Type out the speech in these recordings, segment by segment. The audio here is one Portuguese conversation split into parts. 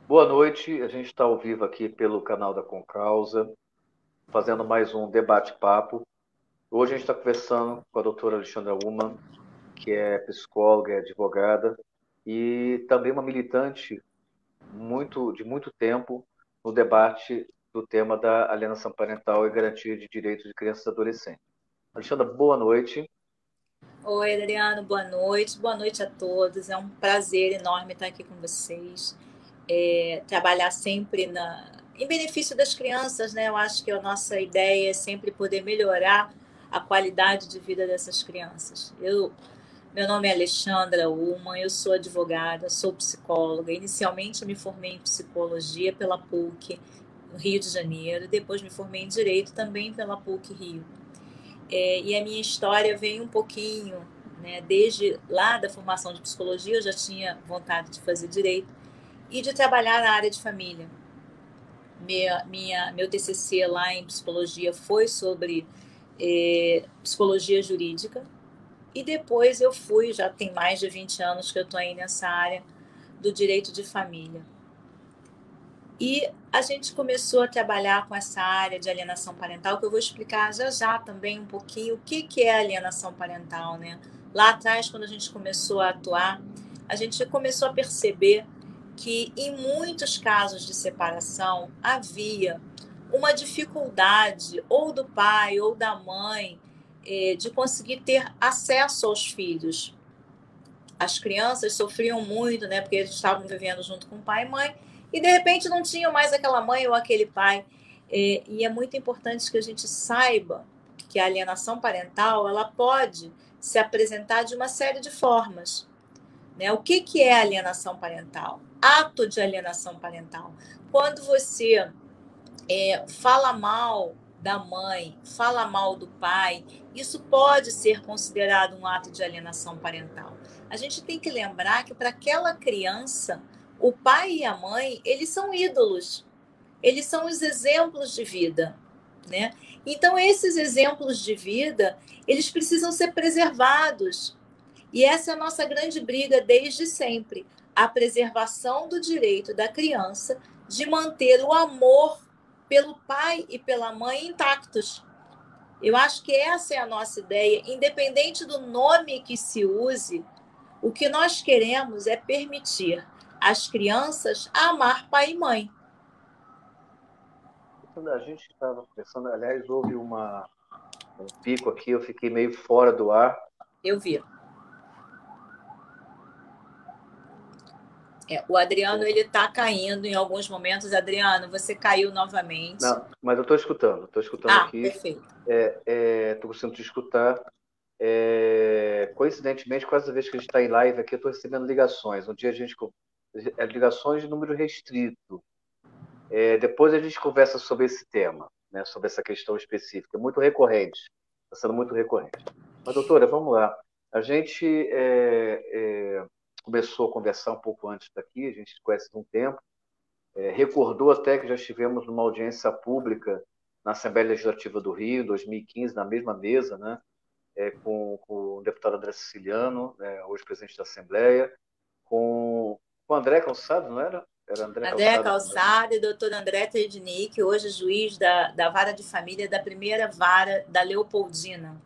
Boa noite, a gente está ao vivo aqui pelo canal da Concausa, fazendo mais um debate-papo. Hoje a gente está conversando com a doutora Alexandra Uman, que é psicóloga, é advogada e também uma militante de muito tempo no debate do tema da alienação parental e garantia de direitos de crianças e adolescentes. Alexandra, boa noite. Oi, Adriano, boa noite. Boa noite a todos. É um prazer enorme estar aqui com vocês. Trabalhar sempre em benefício das crianças, né? Eu acho que a nossa ideia é sempre poder melhorar a qualidade de vida dessas crianças. Meu nome é Alexandra Ullmann, eu sou advogada, sou psicóloga. Inicialmente, eu me formei em psicologia pela PUC, no Rio de Janeiro. Depois, me formei em Direito também pela PUC Rio. E a minha história vem um pouquinho, né, desde lá da formação de psicologia, eu já tinha vontade de fazer direito e de trabalhar na área de família. Meu TCC lá em psicologia foi sobre psicologia jurídica e depois eu fui, já tem mais de 20 anos que eu estou aí nessa área do direito de família. E a gente começou a trabalhar com essa área de alienação parental, que eu vou explicar já já também um pouquinho o que é alienação parental, né? Lá atrás, quando a gente começou a atuar, a gente começou a perceber que em muitos casos de separação havia uma dificuldade ou do pai ou da mãe de conseguir ter acesso aos filhos. As crianças sofriam muito, né? Porque eles estavam vivendo junto com o pai e mãe e de repente não tinham mais aquela mãe ou aquele pai. E é muito importante que a gente saiba que a alienação parental ela pode se apresentar de uma série de formas. Né? O que é alienação parental? Ato de alienação parental. Quando você fala mal da mãe, fala mal do pai, isso pode ser considerado um ato de alienação parental. A gente tem que lembrar que para aquela criança, o pai e a mãe, eles são ídolos, eles são os exemplos de vida, né? Então, esses exemplos de vida, eles precisam ser preservados. E essa é a nossa grande briga desde sempre, a preservação do direito da criança de manter o amor pelo pai e pela mãe intactos. Eu acho que essa é a nossa ideia, independente do nome que se use, o que nós queremos é permitir às crianças amar pai e mãe. Quando a gente estava conversando, aliás, houve um pico aqui, eu fiquei meio fora do ar. Eu vi. O Adriano ele está caindo em alguns momentos. Adriano, você caiu novamente. Não, mas eu estou escutando Ah, aqui, perfeito. estou conseguindo te escutar. Coincidentemente, quase a vez que a gente está em live aqui, eu estou recebendo ligações. Um dia a gente ligações de número restrito. Depois a gente conversa sobre esse tema, né, sobre essa questão específica. É muito recorrente, está sendo muito recorrente. Mas, doutora, vamos lá. A gente começou a conversar um pouco antes daqui, a gente se conhece há um tempo. Recordou até que já estivemos numa audiência pública na Assembleia Legislativa do Rio, em 2015, na mesma mesa, né, com o deputado André Siciliano, hoje presidente da Assembleia, com o André Calçado, não era? Era André André Calçado também. Calçada e doutor André Trednick, hoje juiz da Vara de Família da primeira vara da Leopoldina.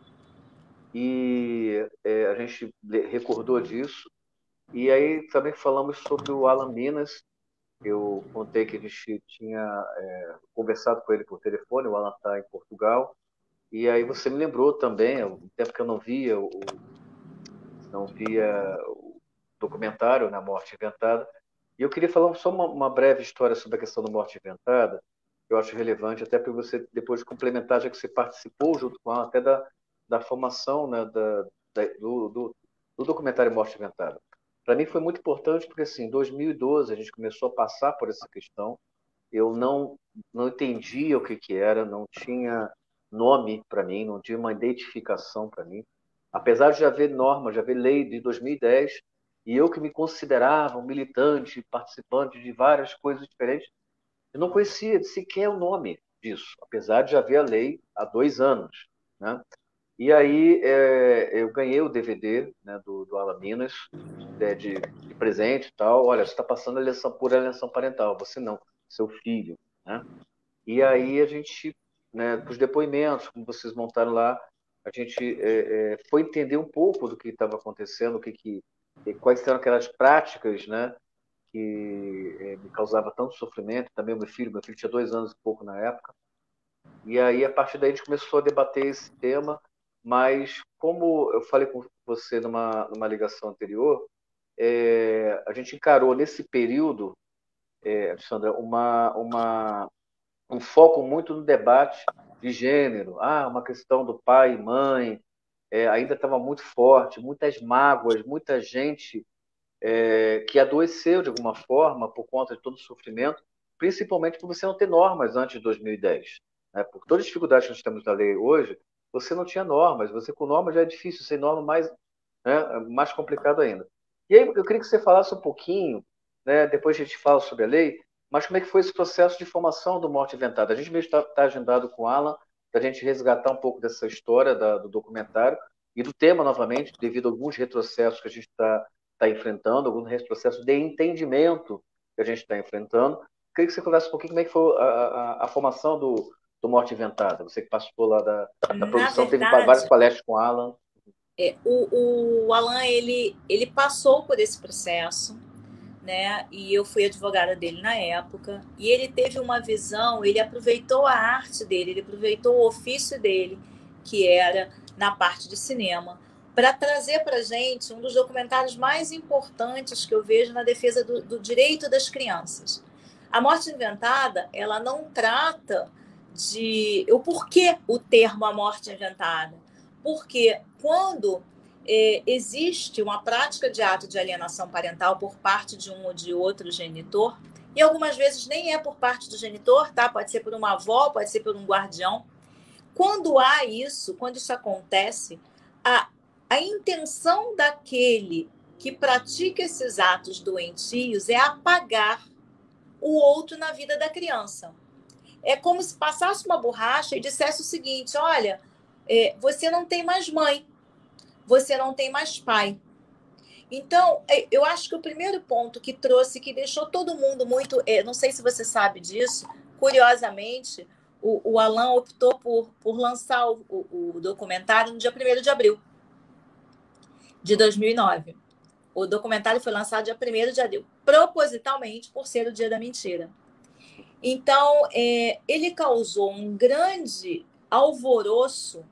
E a gente recordou disso. E aí também falamos sobre o Alan Minas. Eu contei que a gente tinha conversado com ele por telefone, o Alan está em Portugal. E aí você me lembrou também, o tempo que eu não via o documentário na Morte Inventada. E eu queria falar só uma breve história sobre a questão da morte inventada, que eu acho relevante, até para você depois complementar, já que você participou junto com ela, até da formação, né, do documentário Morte Inventada. Para mim foi muito importante, porque assim, em 2012 a gente começou a passar por essa questão, eu não entendia o que era, não tinha nome para mim, não tinha uma identificação para mim. Apesar de já haver norma, já haver lei de 2010, e eu que me considerava um militante, participante de várias coisas diferentes, eu não conhecia sequer o nome disso, apesar de já haver a lei há 2 anos, né? E aí eu ganhei o DVD, né, do Alan Minas, de presente e tal. Olha, você está passando a eleição por eleição parental, você não, seu filho, né? E aí a gente, né, os depoimentos, como vocês montaram lá, a gente foi entender um pouco do que estava acontecendo, quais eram aquelas práticas, né, que me causava tanto sofrimento. Também o meu filho tinha 2 anos e pouco na época. E aí, a partir daí, a gente começou a debater esse tema, mas como eu falei com você numa ligação anterior, a gente encarou nesse período, Alexandra, um foco muito no debate de gênero. Uma questão do pai e mãe, ainda estava muito forte, muitas mágoas, muita gente que adoeceu de alguma forma por conta de todo o sofrimento, principalmente por você não ter normas antes de 2010. Né? Por todas as dificuldades que nós temos na lei hoje, você não tinha normas. Você com normas já é difícil, sem norma mais, né, mais complicado ainda. E aí eu queria que você falasse um pouquinho, né, depois a gente fala sobre a lei, mas como é que foi esse processo de formação do Morte Inventada? A gente mesmo está agendado com o Alan para a gente resgatar um pouco dessa história do documentário e do tema novamente, devido a alguns retrocessos que a gente está enfrentando, alguns processos de entendimento que a gente está enfrentando. Queria que você conversasse um pouquinho como é que foi a formação do Morte Inventada. Você que participou lá da Na produção, teve várias verdade, palestras com o Alan. o Alan, ele passou por esse processo, né? E eu fui advogada dele na época. E ele teve uma visão, ele aproveitou a arte dele, ele aproveitou o ofício dele, que era na parte de cinema, para trazer para a gente um dos documentários mais importantes que eu vejo na defesa do direito das crianças. A Morte Inventada, ela não trata de o porquê o termo a morte inventada. Porque quando existe uma prática de ato de alienação parental por parte de um ou de outro genitor, e algumas vezes nem é por parte do genitor, tá? Pode ser por uma avó, pode ser por um guardião. Quando há isso, quando isso acontece, a intenção daquele que pratica esses atos doentios é apagar o outro na vida da criança. É como se passasse uma borracha e dissesse o seguinte: olha, você não tem mais mãe, você não tem mais pai. Então, eu acho que o primeiro ponto que trouxe, que deixou todo mundo muito. Não sei se você sabe disso, curiosamente, o Alan optou por lançar o documentário no dia 1º de abril de 2009. O documentário foi lançado dia 1º de abril, propositalmente por ser o dia da mentira. Então, ele causou um grande alvoroço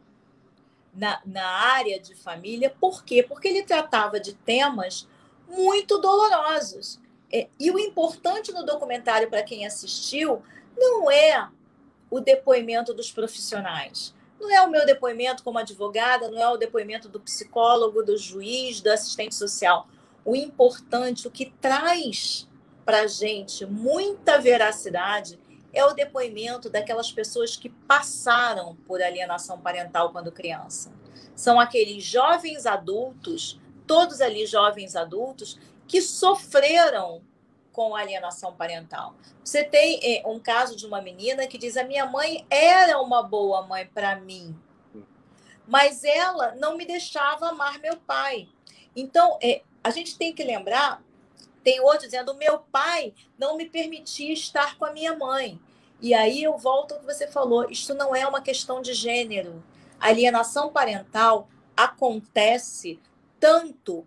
na área de família. Por quê? Porque ele tratava de temas muito dolorosos. E o importante no documentário, para quem assistiu, não é o depoimento dos profissionais. Não é o meu depoimento como advogada, não é o depoimento do psicólogo, do juiz, do assistente social. O importante, o que traz para a gente muita veracidade, é o depoimento daquelas pessoas que passaram por alienação parental quando criança. São aqueles jovens adultos, todos ali jovens adultos, que sofreram com alienação parental. Você tem um caso de uma menina que diz: a minha mãe era uma boa mãe para mim, mas ela não me deixava amar meu pai. Então, a gente tem que lembrar, tem outro dizendo: o meu pai não me permitia estar com a minha mãe. E aí eu volto ao que você falou, isso não é uma questão de gênero. A alienação parental acontece tanto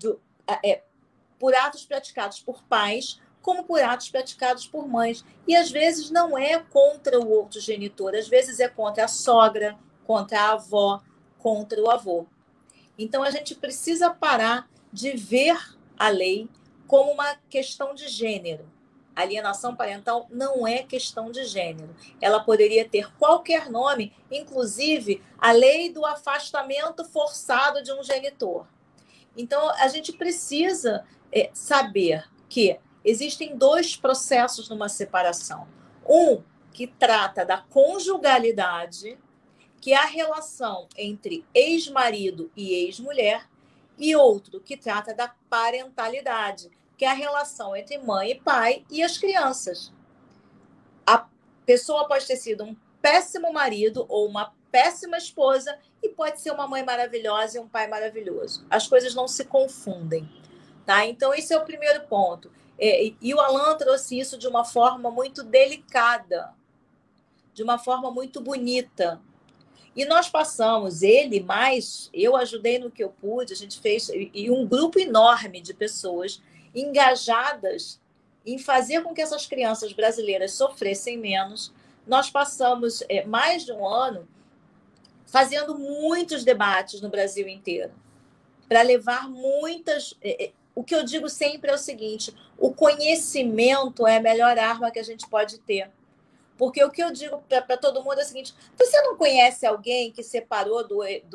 por atos praticados por pais, como por atos praticados por mães. E às vezes não é contra o outro genitor, às vezes é contra a sogra, contra a avó, contra o avô. Então a gente precisa parar de ver a lei como uma questão de gênero. A alienação parental não é questão de gênero. Ela poderia ter qualquer nome, inclusive a lei do afastamento forçado de um genitor. Então, a gente precisa saber que existem 2 processos numa separação. Um que trata da conjugalidade, que é a relação entre ex-marido e ex-mulher, e outro que trata da parentalidade, que é a relação entre mãe e pai e as crianças. A pessoa pode ter sido um péssimo marido ou uma péssima esposa e pode ser uma mãe maravilhosa e um pai maravilhoso. As coisas não se confundem, tá? Então, esse é o primeiro ponto. E o Alan trouxe isso de uma forma muito delicada, de uma forma muito bonita. E nós passamos, ele mais, eu ajudei no que eu pude, a gente fez, e um grupo enorme de pessoas engajadas em fazer com que essas crianças brasileiras sofressem menos. Nós passamos mais de um ano fazendo muitos debates no Brasil inteiro, para levar muitas. O que eu digo sempre é o seguinte: o conhecimento é a melhor arma que a gente pode ter. Porque o que eu digo para todo mundo é o seguinte: você não conhece alguém que separou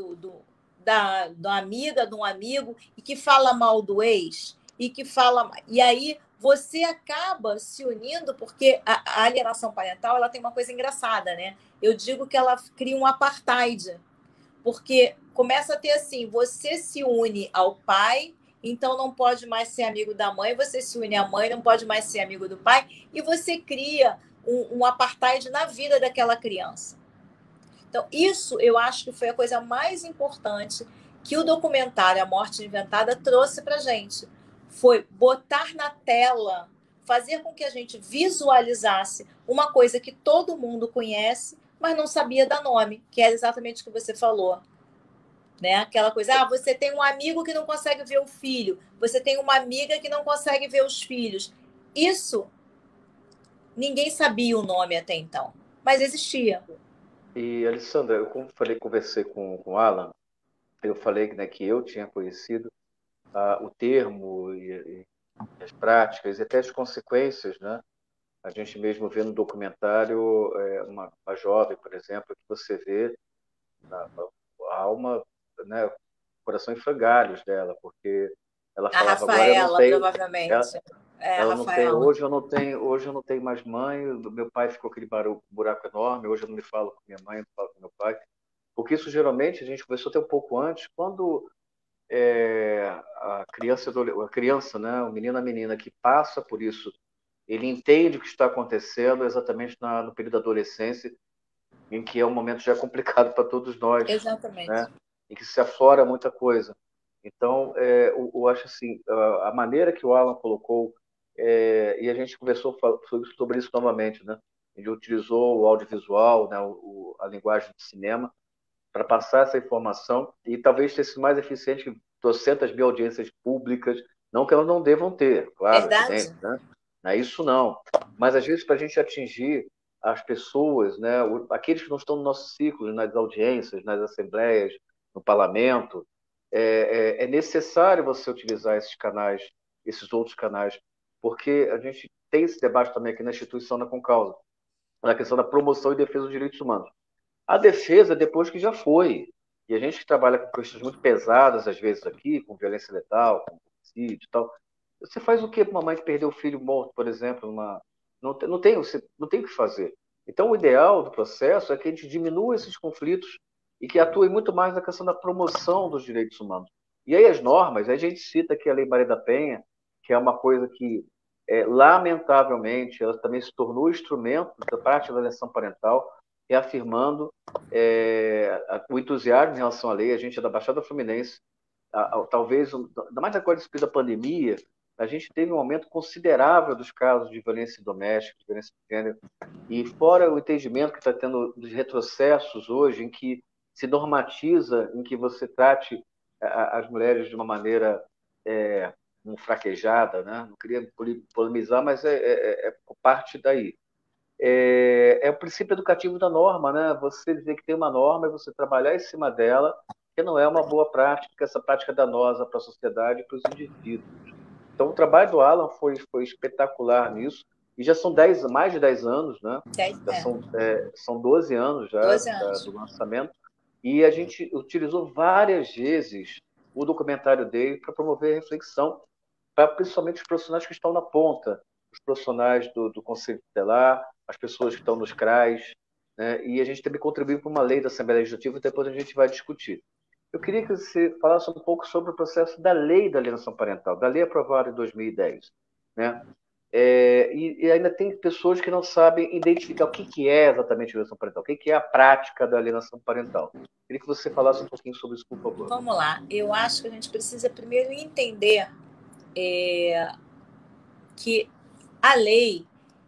da amiga, de um amigo, e que fala mal do ex? E aí você acaba se unindo, porque a alienação parental ela tem uma coisa engraçada, né? Eu digo que ela cria um apartheid, porque começa a ter assim: você se une ao pai, então não pode mais ser amigo da mãe, você se une à mãe, não pode mais ser amigo do pai, e você cria um apartheid na vida daquela criança. Então, isso eu acho que foi a coisa mais importante que o documentário A Morte Inventada trouxe para a gente. Foi botar na tela, fazer com que a gente visualizasse uma coisa que todo mundo conhece, mas não sabia dar nome, que era exatamente o que você falou. Né? Aquela coisa, você tem um amigo que não consegue ver o filho, você tem uma amiga que não consegue ver os filhos. Isso, ninguém sabia o nome até então, mas existia. E, Alessandra, eu conversei com o Alan, eu falei, né, que eu tinha conhecido o termo e as práticas e até as consequências, né? A gente mesmo vê no documentário uma jovem, por exemplo, que você vê a alma, né, o coração em frangalhos dela, porque ela A falava: agora eu não Rafaela, tenho, ela, provavelmente. É, a ela não tem, Rafaela. hoje eu não tenho mais mãe, meu pai ficou aquele buraco enorme, hoje eu não me falo com minha mãe, não falo com meu pai, porque isso geralmente a gente começou até um pouco antes, quando a criança, né, o menino, a menina que passa por isso, ele entende o que está acontecendo exatamente no período da adolescência, em que é um momento já complicado para todos nós, Exatamente. né? Em que se aflora muita coisa. Então, eu acho assim, a maneira que o Alan colocou, e a gente conversou sobre isso novamente, né? Ele utilizou o audiovisual, né? A linguagem de cinema, para passar essa informação e talvez ter sido mais eficiente que 200 mil audiências públicas, não que elas não devam ter, claro, evidente, Verdade? né? Não é isso não. Mas às vezes para a gente atingir as pessoas, né, aqueles que não estão no nosso ciclo, nas audiências, nas assembleias, no parlamento, é necessário você utilizar esses canais, esses outros canais, porque a gente tem esse debate também aqui na instituição da Concausa, na questão da promoção e defesa dos direitos humanos. A defesa, depois que já foi. E a gente que trabalha com questões muito pesadas, às vezes aqui, com violência letal, com homicídio e tal. Você faz o que para uma mãe que perdeu o filho morto, por exemplo? Você não tem o que fazer. Então, o ideal do processo é que a gente diminua esses conflitos e que atue muito mais na questão da promoção dos direitos humanos. E aí as normas, aí a gente cita aqui a Lei Maria da Penha, que é uma coisa que, lamentavelmente, ela também se tornou instrumento da parte da eleição parental, reafirmando o entusiasmo em relação à lei. A gente é da Baixada Fluminense, talvez, ainda mais agora nesse período da pandemia, a gente teve um aumento considerável dos casos de violência doméstica, de violência de gênero, e fora o entendimento que está tendo dos retrocessos hoje, em que se normatiza, em que você trate as mulheres de uma maneira fraquejada, né? Não queria polemizar, mas é parte daí. É o princípio educativo da norma, né? Você dizer que tem uma norma e você trabalhar em cima dela, que não é uma boa prática, essa prática danosa para a sociedade e para os indivíduos. Então, o trabalho do Alan foi espetacular nisso, e já são mais de 10 anos, né? Já são 12 anos já 12 anos. do lançamento, e a gente utilizou várias vezes o documentário dele para promover reflexão para principalmente os profissionais que estão na ponta, os profissionais do Conselho Tutelar, as pessoas que estão nos CRAs, né? E a gente também contribuiu para uma lei da Assembleia Legislativa, e depois a gente vai discutir. Eu queria que você falasse um pouco sobre o processo da lei da alienação parental, da lei aprovada em 2010, né? E ainda tem pessoas que não sabem identificar o que é exatamente a alienação parental, o que é a prática da alienação parental. Queria que você falasse um pouquinho sobre isso, por favor. Vamos lá. Eu acho que a gente precisa primeiro entender que a lei,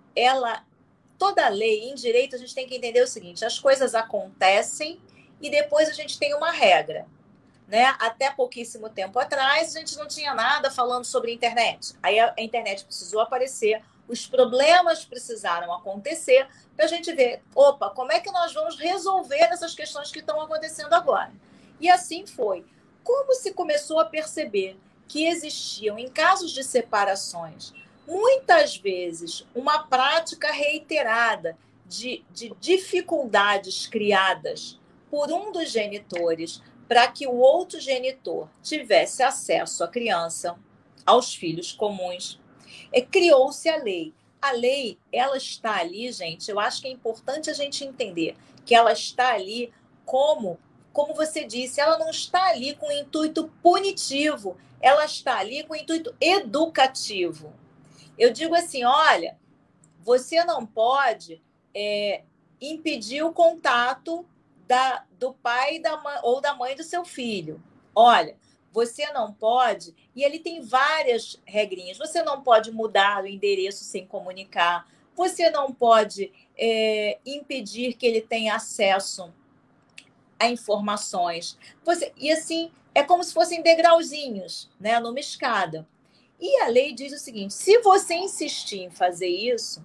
toda lei em direito, a gente tem que entender o seguinte: as coisas acontecem e depois a gente tem uma regra. Né? Até pouquíssimo tempo atrás, a gente não tinha nada falando sobre internet. Aí a internet precisou aparecer, os problemas precisaram acontecer para a gente ver, opa, como é que nós vamos resolver essas questões que estão acontecendo agora? E assim foi. Como se começou a perceber que existiam, em casos de separações, muitas vezes uma prática reiterada de dificuldades criadas por um dos genitores para que o outro genitor tivesse acesso à criança, aos filhos comuns, criou-se a lei. A lei, ela está ali, gente, eu acho que é importante a gente entender que ela está ali como você disse, ela não está ali com intuito punitivo, ela está ali com intuito educativo. Eu digo assim, olha, você não pode impedir o contato do pai ou da mãe do seu filho. Olha, você não pode, e ele tem várias regrinhas, você não pode mudar o endereço sem comunicar, você não pode impedir que ele tenha acesso a informações. E assim, é como se fossem degrauzinhos, né, numa escada. E a lei diz o seguinte: se você insistir em fazer isso,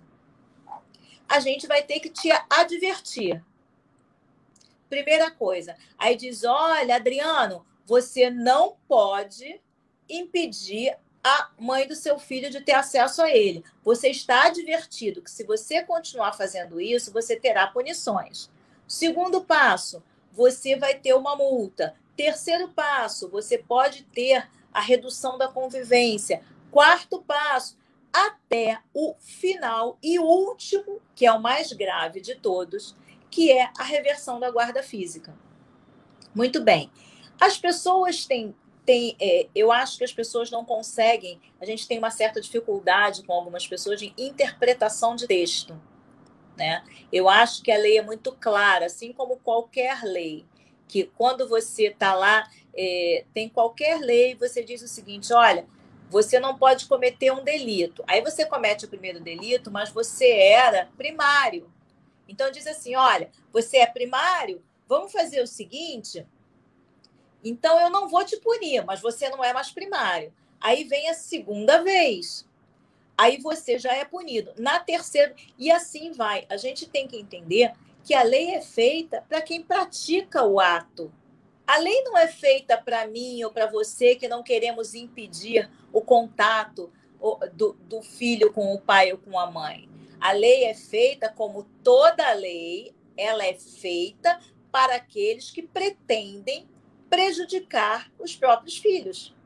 a gente vai ter que te advertir. Primeira coisa. Aí diz, olha, Adriano, você não pode impedir a mãe do seu filho de ter acesso a ele. Você está advertido que se você continuar fazendo isso, você terá punições. Segundo passo, você vai ter uma multa. Terceiro passo, você pode ter a redução da convivência. Quarto passo, até o final e último, que é o mais grave de todos, que é a reversão da guarda física. Muito bem. As pessoas eu acho que as pessoas não conseguem, a gente tem uma certa dificuldade com algumas pessoas de interpretação de texto. Né? Eu acho que a lei é muito clara, assim como qualquer lei, que quando você está lá, tem qualquer lei, você diz o seguinte, olha, você não pode cometer um delito. Aí você comete o primeiro delito, mas você era primário. Então diz assim, olha, você é primário, vamos fazer o seguinte, então eu não vou te punir, mas você não é mais primário. Aí vem a segunda vez, aí você já é punido. Na terceira, e assim vai. A gente tem que entender que a lei é feita para quem pratica o ato. A lei não é feita para mim ou para você que não queremos impedir o contato do filho com o pai ou com a mãe. A lei é feita, como toda lei, ela é feita para aqueles que pretendem prejudicar os próprios filhos.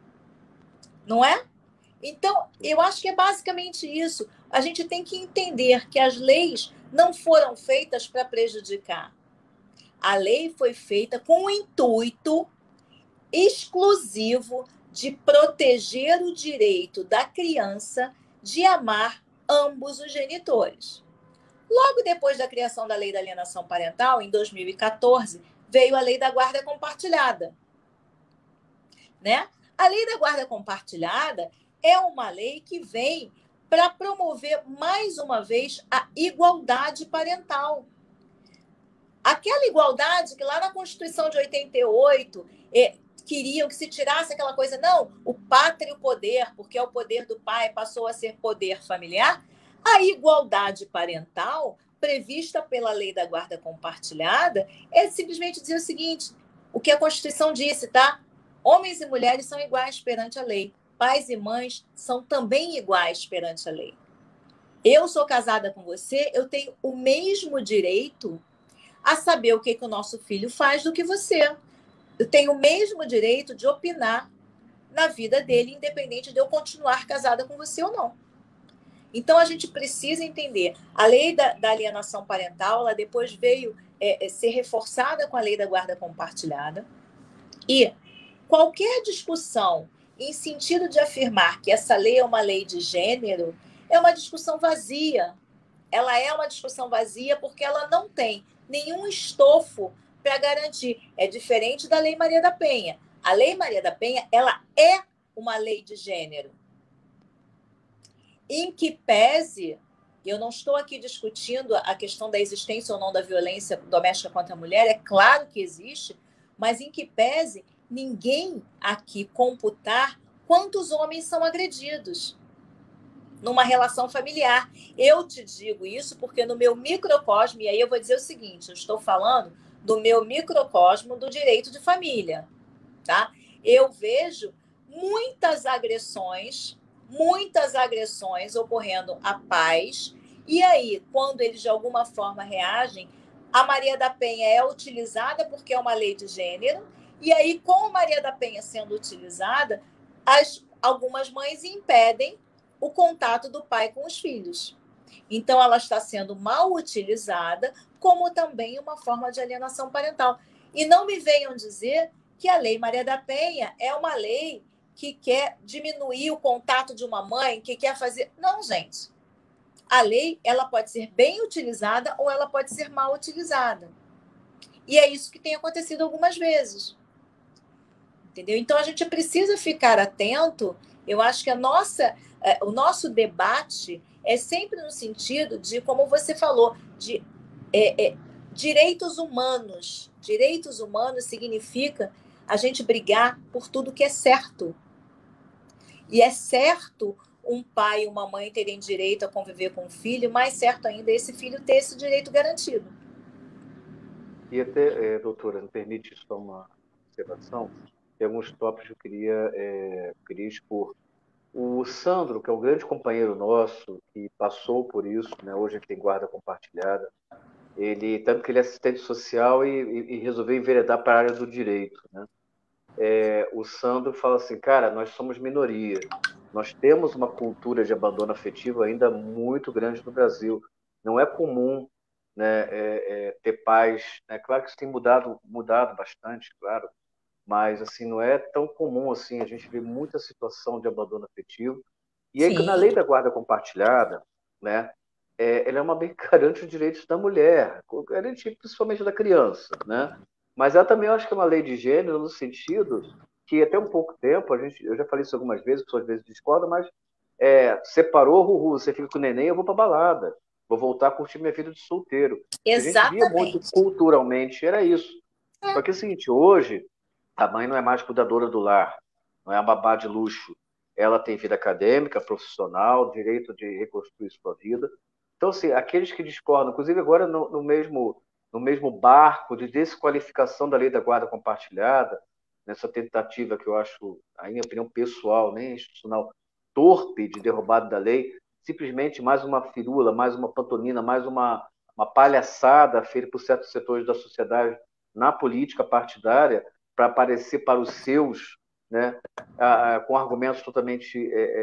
Não é? Então, eu acho que é basicamente isso. A gente tem que entender que as leis não foram feitas para prejudicar. A lei foi feita com o intuito exclusivo de proteger o direito da criança de amar ambos os genitores. Logo depois da criação da Lei da Alienação Parental, em 2014, veio a Lei da Guarda Compartilhada. Né? A Lei da Guarda Compartilhada é uma lei que vem para promover, mais uma vez, a igualdade parental. Aquela igualdade que lá na Constituição de 88 queriam que se tirasse aquela coisa, não, o pátrio poder, porque é o poder do pai, passou a ser poder familiar. A igualdade parental, prevista pela Lei da Guarda Compartilhada, é simplesmente dizer o seguinte, o que a Constituição disse, tá? Homens e mulheres são iguais perante a lei. Pais e mães são também iguais perante a lei. Eu sou casada com você, eu tenho o mesmo direito a saber o que o nosso filho faz do que você. Eu tenho o mesmo direito de opinar na vida dele, independente de eu continuar casada com você ou não. Então, a gente precisa entender. A lei da alienação parental, ela depois veio ser reforçada com a lei da guarda compartilhada. E qualquer discussão em sentido de afirmar que essa lei é uma lei de gênero, é uma discussão vazia. Ela é uma discussão vazia porque ela não tem nenhum estofo para garantir. É diferente da Lei Maria da Penha. A Lei Maria da Penha, ela é uma lei de gênero. Em que pese, eu não estou aqui discutindo a questão da existência ou não da violência doméstica contra a mulher, é claro que existe, mas em que pese, ninguém aqui computar quantos homens são agredidos numa relação familiar. Eu te digo isso porque no meu microcosmo, e aí eu vou dizer o seguinte, eu estou falando do meu microcosmo do direito de família, tá? Eu vejo muitas agressões ocorrendo a pais, e aí, quando eles de alguma forma reagem, a Maria da Penha é utilizada porque é uma lei de gênero, e aí, com a Maria da Penha sendo utilizada, algumas mães impedem o contato do pai com os filhos. Então, ela está sendo mal utilizada como também uma forma de alienação parental. E não me venham dizer que a Lei Maria da Penha é uma lei que quer diminuir o contato de uma mãe, que quer fazer... Não, gente. A lei, ela pode ser bem utilizada ou ela pode ser mal utilizada. E é isso que tem acontecido algumas vezes. Entendeu? Então, a gente precisa ficar atento. Eu acho que o nosso debate é sempre no sentido de, como você falou, de direitos humanos. Direitos humanos significa a gente brigar por tudo que é certo. E é certo um pai e uma mãe terem direito a conviver com o filho, mais certo ainda é esse filho ter esse direito garantido. E até, doutora, me permite só uma observação? Tem alguns tópicos que eu queria expor. O Sandro, que é um grande companheiro nosso, que passou por isso, né? Hoje ele tem guarda compartilhada, tanto que ele é assistente social e resolveu enveredar para a área do direito, né? O Sandro fala assim, cara, nós somos minoria. Nós temos uma cultura de abandono afetivo ainda muito grande no Brasil. Não é comum, né, ter pais, né? Claro que isso tem mudado bastante, claro, mas assim não é tão comum assim. A gente vê muita situação de abandono afetivo. E aí, na Sim. lei da guarda compartilhada, né, ela é uma lei que garante os direitos da mulher, garante principalmente da criança, né? Mas ela também, eu acho que é uma lei de gênero no sentido que até um pouco tempo, eu já falei isso algumas vezes, pessoas às vezes discordam, mas separou, você fica com o neném, eu vou para balada, vou voltar a curtir minha vida de solteiro. A gente via muito Exatamente. culturalmente, era isso. Só que é o seguinte, hoje, a mãe não é mais cuidadora do lar, não é a babá de luxo. Ela tem vida acadêmica, profissional, direito de reconstruir sua vida. Então, assim, aqueles que discordam, inclusive agora no mesmo barco de desqualificação da lei da guarda compartilhada, nessa tentativa que eu acho, a minha opinião pessoal, nem institucional, torpe de derrubada da lei, simplesmente mais uma firula, mais uma pantomima, mais uma palhaçada feita por certos setores da sociedade na política partidária para aparecer para os seus, né, com argumentos totalmente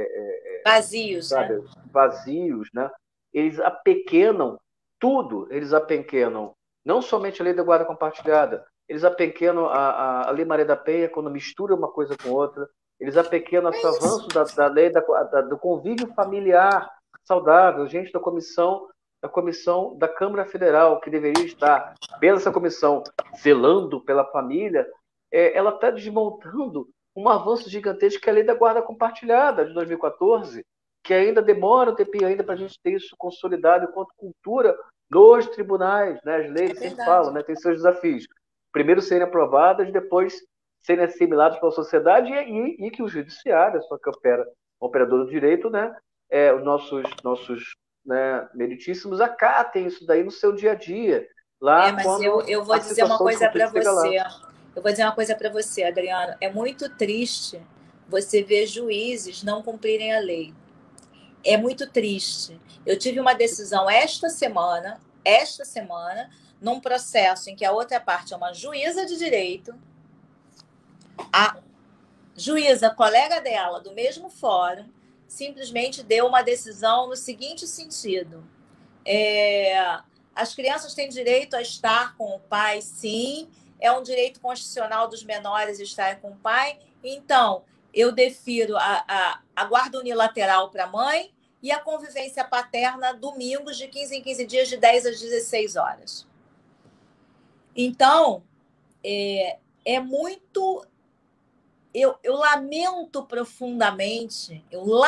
Vazios, né? sabe, vazios, né? Eles apequenam tudo, eles apequenam não somente a lei da guarda compartilhada, eles apequenam a Lei Maria da Penha quando mistura uma coisa com outra, eles apequenam o avanço da lei do convívio familiar saudável, gente da comissão da Câmara Federal, que deveria estar, pela essa comissão, zelando pela família, ela está desmontando um avanço gigantesco que é a lei da guarda compartilhada de 2014, que ainda demora um tempinho ainda para a gente ter isso consolidado enquanto cultura nos tribunais, né? As leis sempre falam, né? Tem seus desafios. Primeiro serem aprovadas, depois serem assimiladas pela sociedade e que o judiciário, só que o operador do direito, né? Os nossos né, meritíssimos acatem isso daí no seu dia a dia, lá Mas quando eu vou a dizer uma situação de coisa para conflito chega lá. você. Eu vou dizer uma coisa para você, Adriano. É muito triste você ver juízes não cumprirem a lei. É muito triste. Eu tive uma decisão esta semana, num processo em que a outra parte é uma juíza de direito, a juíza, colega dela, do mesmo fórum, simplesmente deu uma decisão no seguinte sentido: as crianças têm direito a estar com o pai, sim, é um direito constitucional dos menores estar com o pai, então eu defiro a guarda unilateral para a mãe e a convivência paterna domingos de 15 em 15 dias, de 10 às 16 horas. Então, é muito... Eu lamento profundamente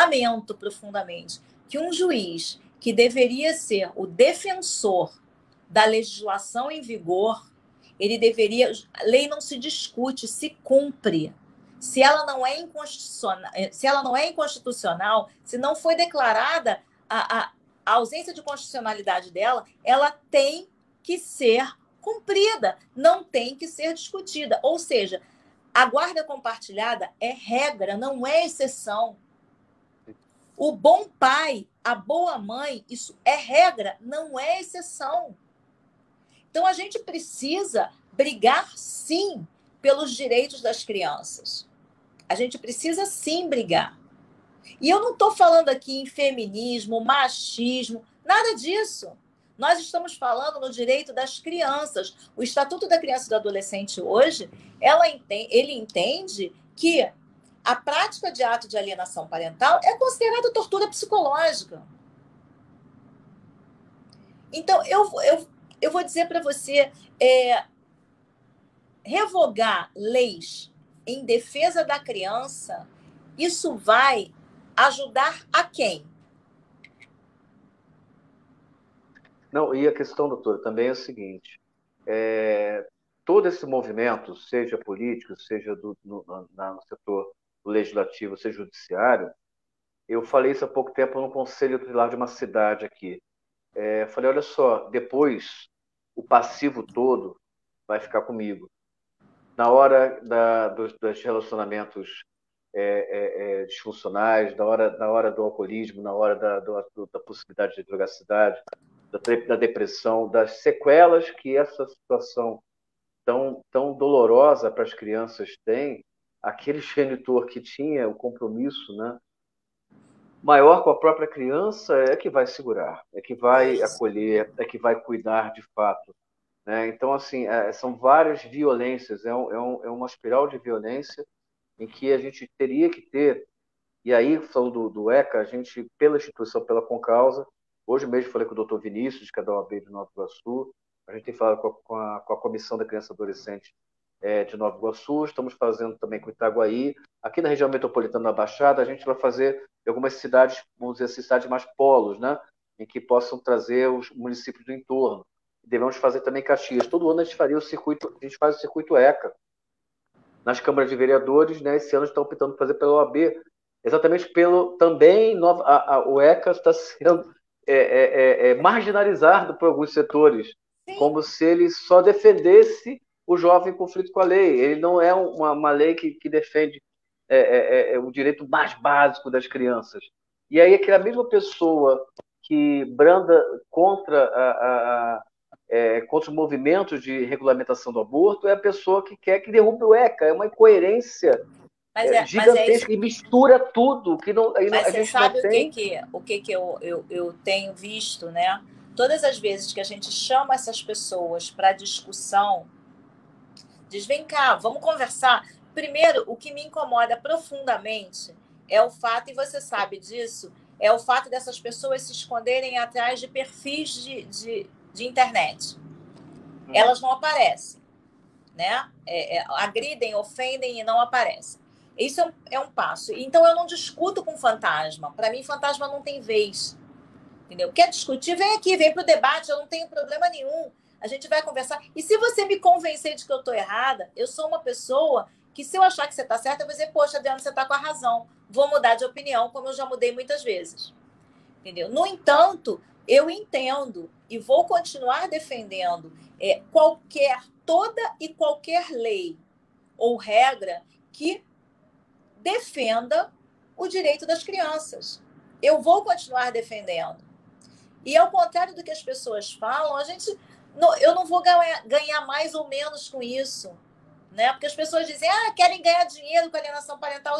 que um juiz que deveria ser o defensor da legislação em vigor, ele deveria... A lei não se discute, se cumpre. Se ela não é inconstitucional, se não foi declarada a ausência de constitucionalidade dela, ela tem que ser cumprida, não tem que ser discutida. Ou seja, a guarda compartilhada é regra, não é exceção. O bom pai, a boa mãe, isso é regra, não é exceção. Então, a gente precisa brigar, sim, pelos direitos das crianças. A gente precisa, sim, brigar. E eu não estou falando aqui em feminismo, machismo, nada disso. Nós estamos falando no direito das crianças. O Estatuto da Criança e do Adolescente hoje, ele entende que a prática de ato de alienação parental é considerada tortura psicológica. Então, eu vou dizer para você, revogar leis em defesa da criança, isso vai ajudar a quem? Não, e a questão, doutora, também é o seguinte: todo esse movimento, seja político, seja no setor legislativo, seja judiciário, eu falei isso há pouco tempo no conselho tutelar de uma cidade aqui. Falei, olha só, depois o passivo todo vai ficar comigo. Na hora dos relacionamentos disfuncionais, na hora do alcoolismo, na hora da possibilidade de drogacidade, da depressão, das sequelas que essa situação tão dolorosa para as crianças tem, aquele genitor que tinha o compromisso, né, maior com a própria criança é que vai segurar, é que vai acolher, é que vai cuidar de fato. Né? Então, assim, são várias violências, é uma espiral de violência em que a gente teria que ter, e aí, falando do ECA, a gente, pela instituição, pela Concausa, hoje mesmo falei com o doutor Vinícius, que é da OAB de Nova Iguaçu, a gente tem falado com a Comissão da Criança e Adolescente de Nova Iguaçu, estamos fazendo também com Itaguaí. Aqui na região metropolitana da Baixada, a gente vai fazer algumas cidades, vamos dizer assim, cidades mais polos, né? Em que possam trazer os municípios do entorno. Devemos fazer também Caxias. Todo ano a gente faz o circuito ECA nas câmaras de vereadores, né? Esse ano estão optando por fazer pela OAB, exatamente também o ECA está sendo marginalizado por alguns setores, Sim. Como se ele só defendesse o jovem em conflito com a lei. Ele não é uma lei que defende o direito mais básico das crianças. E aí aquela mesma pessoa que branda contra contra os movimentos de regulamentação do aborto é a pessoa que quer que derrube o ECA. É uma incoerência gigantesca e mistura tudo. Mas você sabe o que eu tenho visto, né? Todas as vezes que a gente chama essas pessoas para discussão, diz, vem cá, vamos conversar. Primeiro, o que me incomoda profundamente é o fato, e você sabe disso, é o fato dessas pessoas se esconderem atrás de perfis de internet. Elas não aparecem, né? Agridem, ofendem e não aparecem. Isso é um passo. Então, eu não discuto com fantasma. Para mim, fantasma não tem vez. Entendeu? Quer discutir? Vem aqui, vem para o debate. Eu não tenho problema nenhum. A gente vai conversar. E se você me convencer de que eu estou errada, eu sou uma pessoa que, se eu achar que você está certa, eu vou dizer, poxa, Adriana, você está com a razão. Vou mudar de opinião, como eu já mudei muitas vezes. Entendeu? No entanto, eu entendo e vou continuar defendendo toda e qualquer lei ou regra que defenda o direito das crianças. Eu vou continuar defendendo. E ao contrário do que as pessoas falam, eu não vou ganhar mais ou menos com isso. Né? Porque as pessoas dizem, querem ganhar dinheiro com alienação parental.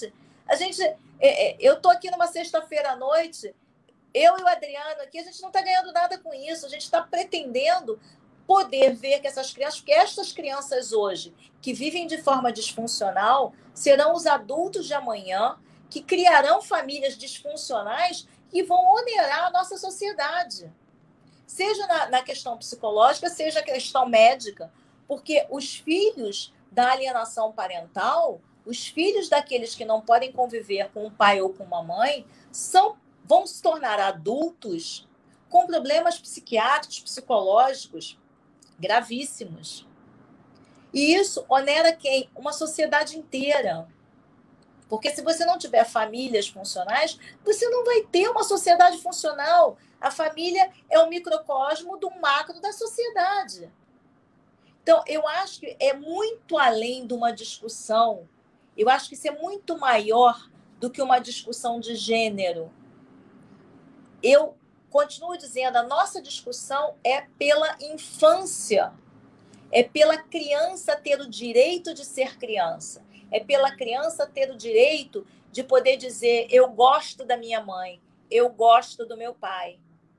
Eu estou aqui numa sexta-feira à noite, eu e o Adriano aqui, a gente não está ganhando nada com isso, a gente está pretendendo poder ver que estas crianças hoje, que vivem de forma disfuncional, serão os adultos de amanhã que criarão famílias disfuncionais que vão onerar a nossa sociedade. Seja na questão psicológica, seja a questão médica, porque os filhos da alienação parental, os filhos daqueles que não podem conviver com um pai ou com uma mãe, vão se tornar adultos com problemas psiquiátricos, psicológicos gravíssimos. E isso onera quem? Uma sociedade inteira. Porque se você não tiver famílias funcionais, você não vai ter uma sociedade funcional. A família é o microcosmo do macro da sociedade. Então, eu acho que é muito além de uma discussão. Eu acho que isso é muito maior do que uma discussão de gênero. Eu continuo dizendo, a nossa discussão é pela infância. É pela criança ter o direito de ser criança. É pela criança ter o direito de poder dizer, eu gosto da minha mãe, eu gosto do meu pai.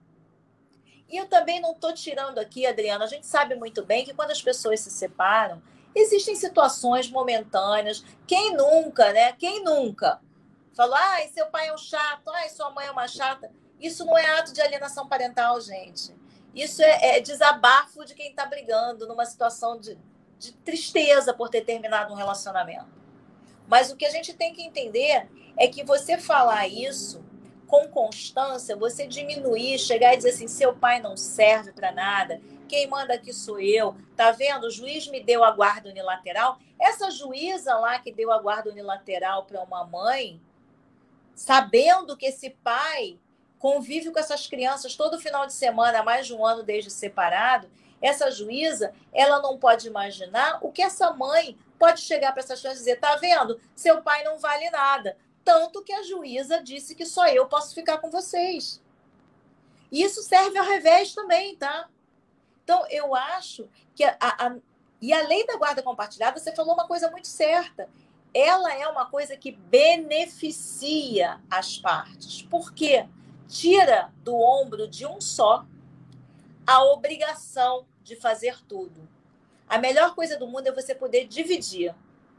E eu também não estou tirando aqui, Adriana, a gente sabe muito bem que quando as pessoas se separam, existem situações momentâneas. Quem nunca, né? Quem nunca? Falou, ai, seu pai é um chato, ai, sua mãe é uma chata. Isso não é ato de alienação parental, gente. Isso é desabafo de quem está brigando numa situação de tristeza por ter terminado um relacionamento. Mas o que a gente tem que entender é que você falar isso com constância, você diminuir, chegar e dizer assim, seu pai não serve para nada, quem manda aqui sou eu, tá vendo? O juiz me deu a guarda unilateral. Essa juíza lá que deu a guarda unilateral para uma mãe, sabendo que esse pai convive com essas crianças todo final de semana, há mais de um ano desde separado, essa juíza, ela não pode imaginar o que essa mãe pode chegar para essas crianças e dizer, tá vendo? Seu pai não vale nada. Tanto que a juíza disse que só eu posso ficar com vocês. E isso serve ao revés também, tá? Então, eu acho que e a lei da guarda compartilhada, você falou uma coisa muito certa. Ela é uma coisa que beneficia as partes. Por quê? Tira do ombro de um só a obrigação de fazer tudo. A melhor coisa do mundo é você poder dividir.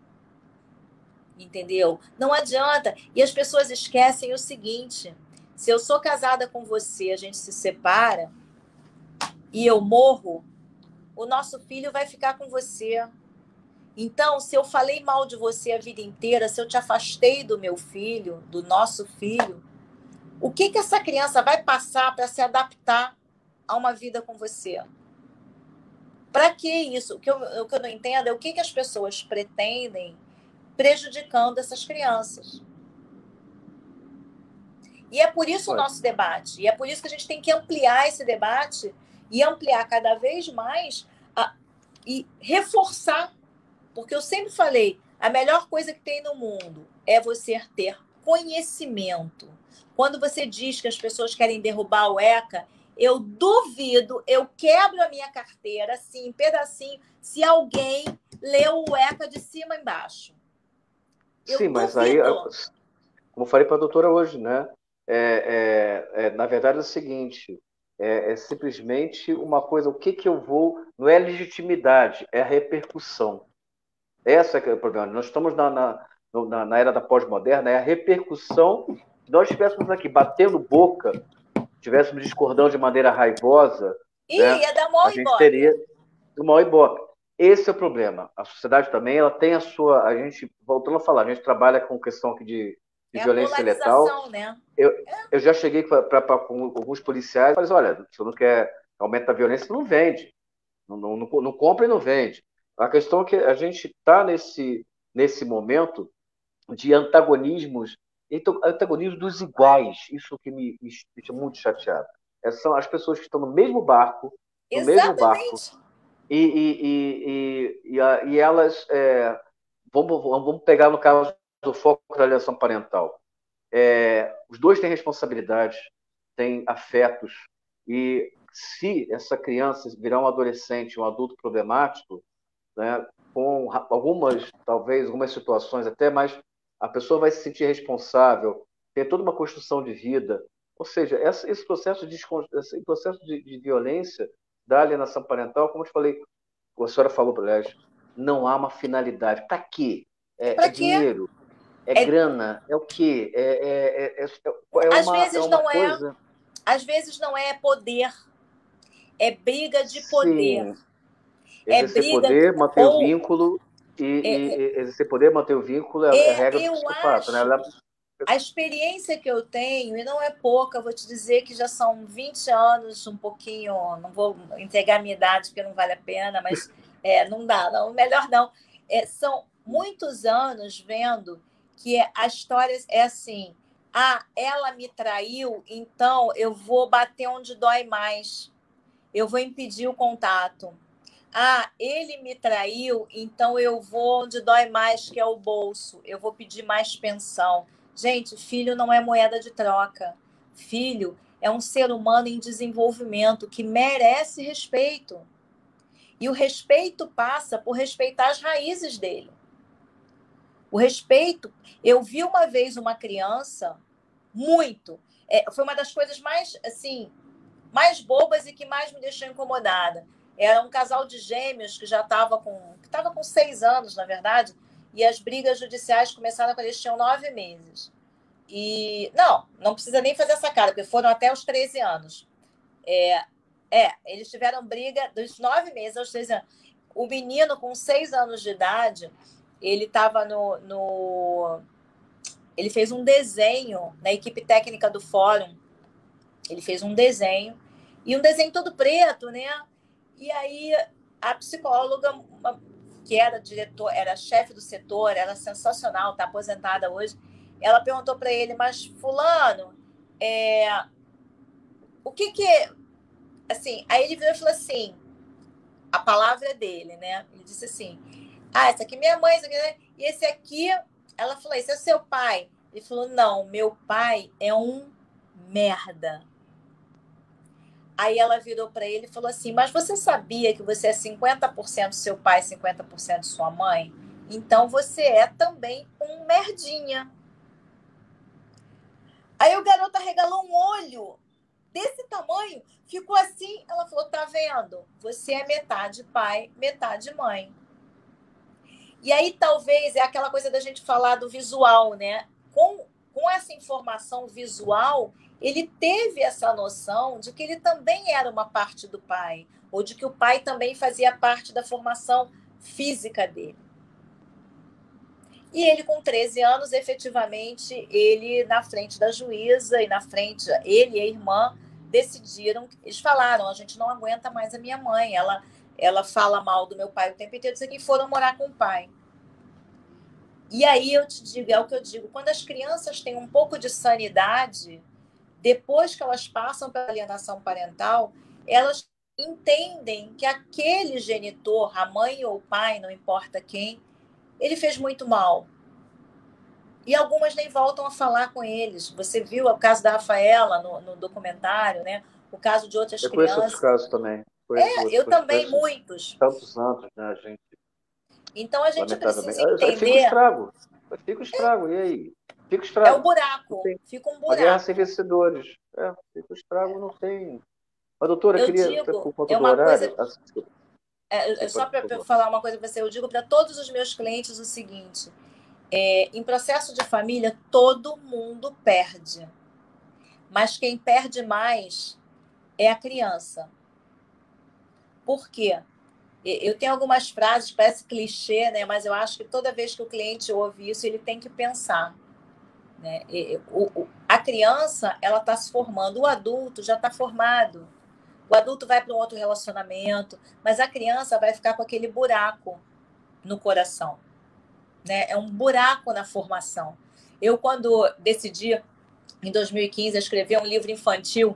Entendeu? Não adianta. E as pessoas esquecem o seguinte: se eu sou casada com você, a gente se separa e eu morro, o nosso filho vai ficar com você. Então, se eu falei mal de você a vida inteira, se eu te afastei do meu filho, do nosso filho, o que essa criança vai passar para se adaptar a uma vida com você? Para que isso? O que eu não entendo é o que as pessoas pretendem prejudicando essas crianças. E é por isso o nosso debate. E é por isso que a gente tem que ampliar esse debate e ampliar cada vez mais e reforçar. Porque eu sempre falei, a melhor coisa que tem no mundo é você ter conhecimento. Quando você diz que as pessoas querem derrubar o ECA, eu duvido, eu quebro a minha carteira, assim, em pedacinho, se alguém leu o ECA de cima a embaixo. Sim, mas aí, como eu falei para a doutora hoje, né? Na verdade é o seguinte, é simplesmente uma coisa, o que eu vou, não é legitimidade, é a repercussão. Essa é o problema. Nós estamos na era da pós-moderna, é a repercussão. Se nós estivéssemos aqui batendo boca, estivéssemos discordando de maneira raivosa, né, ia dar mó a gente teria uma ibope. Esse é o problema. A sociedade também ela tem a sua. A gente, voltando a falar, a gente trabalha com questão aqui de violência letal. Né? Eu já cheguei com alguns policiais e falei assim, olha, se não quer aumento da violência, não vende. Não compra e não vende. A questão é que a gente está nesse momento de antagonismos, então, antagonismos dos iguais. Isso que me deixa muito chateado. São as pessoas que estão no mesmo barco, Exatamente. E elas vamos pegar no caso do foco da alienação parental. Os dois têm responsabilidade, têm afetos, e se essa criança virar um adolescente, um adulto problemático, né, com talvez algumas situações até, mas a pessoa vai se sentir responsável, tem toda uma construção de vida. Ou seja, esse processo de violência da alienação parental, como eu te falei, a senhora falou, aliás, não há uma finalidade. Para quê? Para quê? Dinheiro. É É, grana? É o quê? às É vezes uma não é, coisa. às vezes não é poder, é briga de poder, Sim, é exercer briga poder, manter o ou vínculo é, e exercer poder, manter o vínculo é a regra do eu psicopata, né? acho, a experiência que eu tenho, e não é pouca, eu vou te dizer que já são 20 anos, um pouquinho, não vou entregar a minha idade porque não vale a pena, mas não dá, não, melhor não. São muitos anos vendo que a história é assim, ela me traiu, então eu vou bater onde dói mais, eu vou impedir o contato. Ele me traiu, então eu vou onde dói mais, que é o bolso. Eu vou pedir mais pensão. Gente, filho não é moeda de troca. Filho é um ser humano em desenvolvimento que merece respeito. E o respeito passa por respeitar as raízes dele. O respeito. Eu vi uma vez uma criança muito. Foi uma das coisas mais, assim, mais bobas e que mais me deixou incomodada. Era um casal de gêmeos que já estava com 6 anos, na verdade, e as brigas judiciais começaram quando eles tinham 9 meses. E não precisa nem fazer essa cara, porque foram até os 13 anos. Eles tiveram briga dos 9 meses aos 13 anos. O menino, com 6 anos de idade, ele estava ele fez um desenho na equipe técnica do fórum. Ele fez um desenho, e um desenho todo preto, né? E aí a psicóloga, que era diretor, era chefe do setor, era sensacional, está aposentada hoje, ela perguntou para ele, mas fulano, o que assim, aí ele virou e falou assim, a palavra é dele, né? Ele disse assim, esse aqui é minha mãe, esse aqui, né? E esse aqui, ela falou, esse é seu pai? Ele falou, não, meu pai é um merda. Aí ela virou para ele e falou assim, mas você sabia que você é 50% seu pai e 50% sua mãe? Então você é também um merdinha. Aí o garoto arregalou um olho desse tamanho, ficou assim, ela falou, tá vendo? Você é metade pai, metade mãe. E aí talvez é aquela coisa da gente falar do visual, né? Com essa informação visual, ele teve essa noção de que ele também era uma parte do pai, ou de que o pai também fazia parte da formação física dele. E ele, com 13 anos, efetivamente, ele, na frente da juíza e na frente, ele e a irmã decidiram, eles falaram, a gente não aguenta mais a minha mãe, ela fala mal do meu pai o tempo inteiro, e foram morar com o pai. E aí eu te digo, é o que eu digo, quando as crianças têm um pouco de sanidade, depois que elas passam pela alienação parental, elas entendem que aquele genitor, a mãe ou o pai, não importa quem, ele fez muito mal. E algumas nem voltam a falar com eles. Você viu o caso da Rafaela no documentário, né? O caso de outras Eu conheço outros crianças. casos também. Conheço outros, Eu também, conheço muitos. tantos anos, né, gente? Então a gente precisa Lamentavelmente. Fica o entender. estrago. Fica o estrago. E aí? Fica o É o estrago. Não buraco, tem fica um uma guerra sem buraco. vencedores. Fica o estrago, não tem. Mas, doutora, Eu queria, digo, por conta é do uma coisa. horário. Desculpa, Só desculpa, por para favor. falar uma coisa para você, eu digo para todos os meus clientes o seguinte: em processo de família, todo mundo perde. Mas quem perde mais é a criança. Por quê? Eu tenho algumas frases, parece clichê, né? Mas eu acho que toda vez que o cliente ouve isso, ele tem que pensar. Né? A criança, ela está se formando, o adulto já está formado. O adulto vai para um outro relacionamento, mas a criança vai ficar com aquele buraco no coração. Né? É um buraco na formação. Eu, quando decidi, em 2015, escrever um livro infantil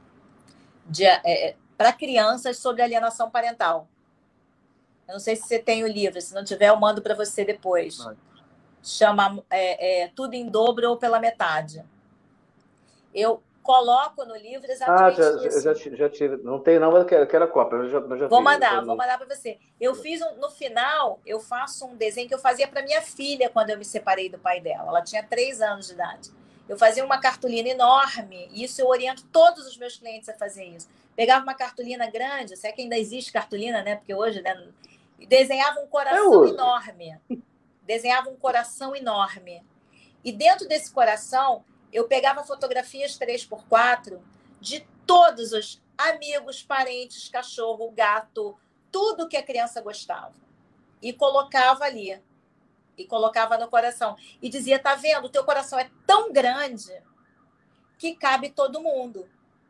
para crianças sobre alienação parental. Eu não sei se você tem o livro, se não tiver, eu mando para você depois. Chama Tudo em Dobro ou Pela Metade. Eu coloco no livro exatamente isso. Já tive. Não tem, não, mas eu quero a cópia. Eu já Vou vi. mandar para você. Eu fiz no final, eu faço um desenho que eu fazia para minha filha quando eu me separei do pai dela. Ela tinha 3 anos de idade. Eu fazia uma cartolina enorme, e isso eu oriento todos os meus clientes a fazer isso. Pegava uma cartolina grande, se é que ainda existe cartolina, né? Porque hoje, né? E desenhava um Eu coração uso. enorme. Desenhava um coração enorme. E dentro desse coração, eu pegava fotografias 3x4 de todos os amigos, parentes, cachorro, gato, tudo que a criança gostava. E colocava ali. E colocava no coração. E dizia, tá vendo? O teu coração é tão grande que cabe todo mundo.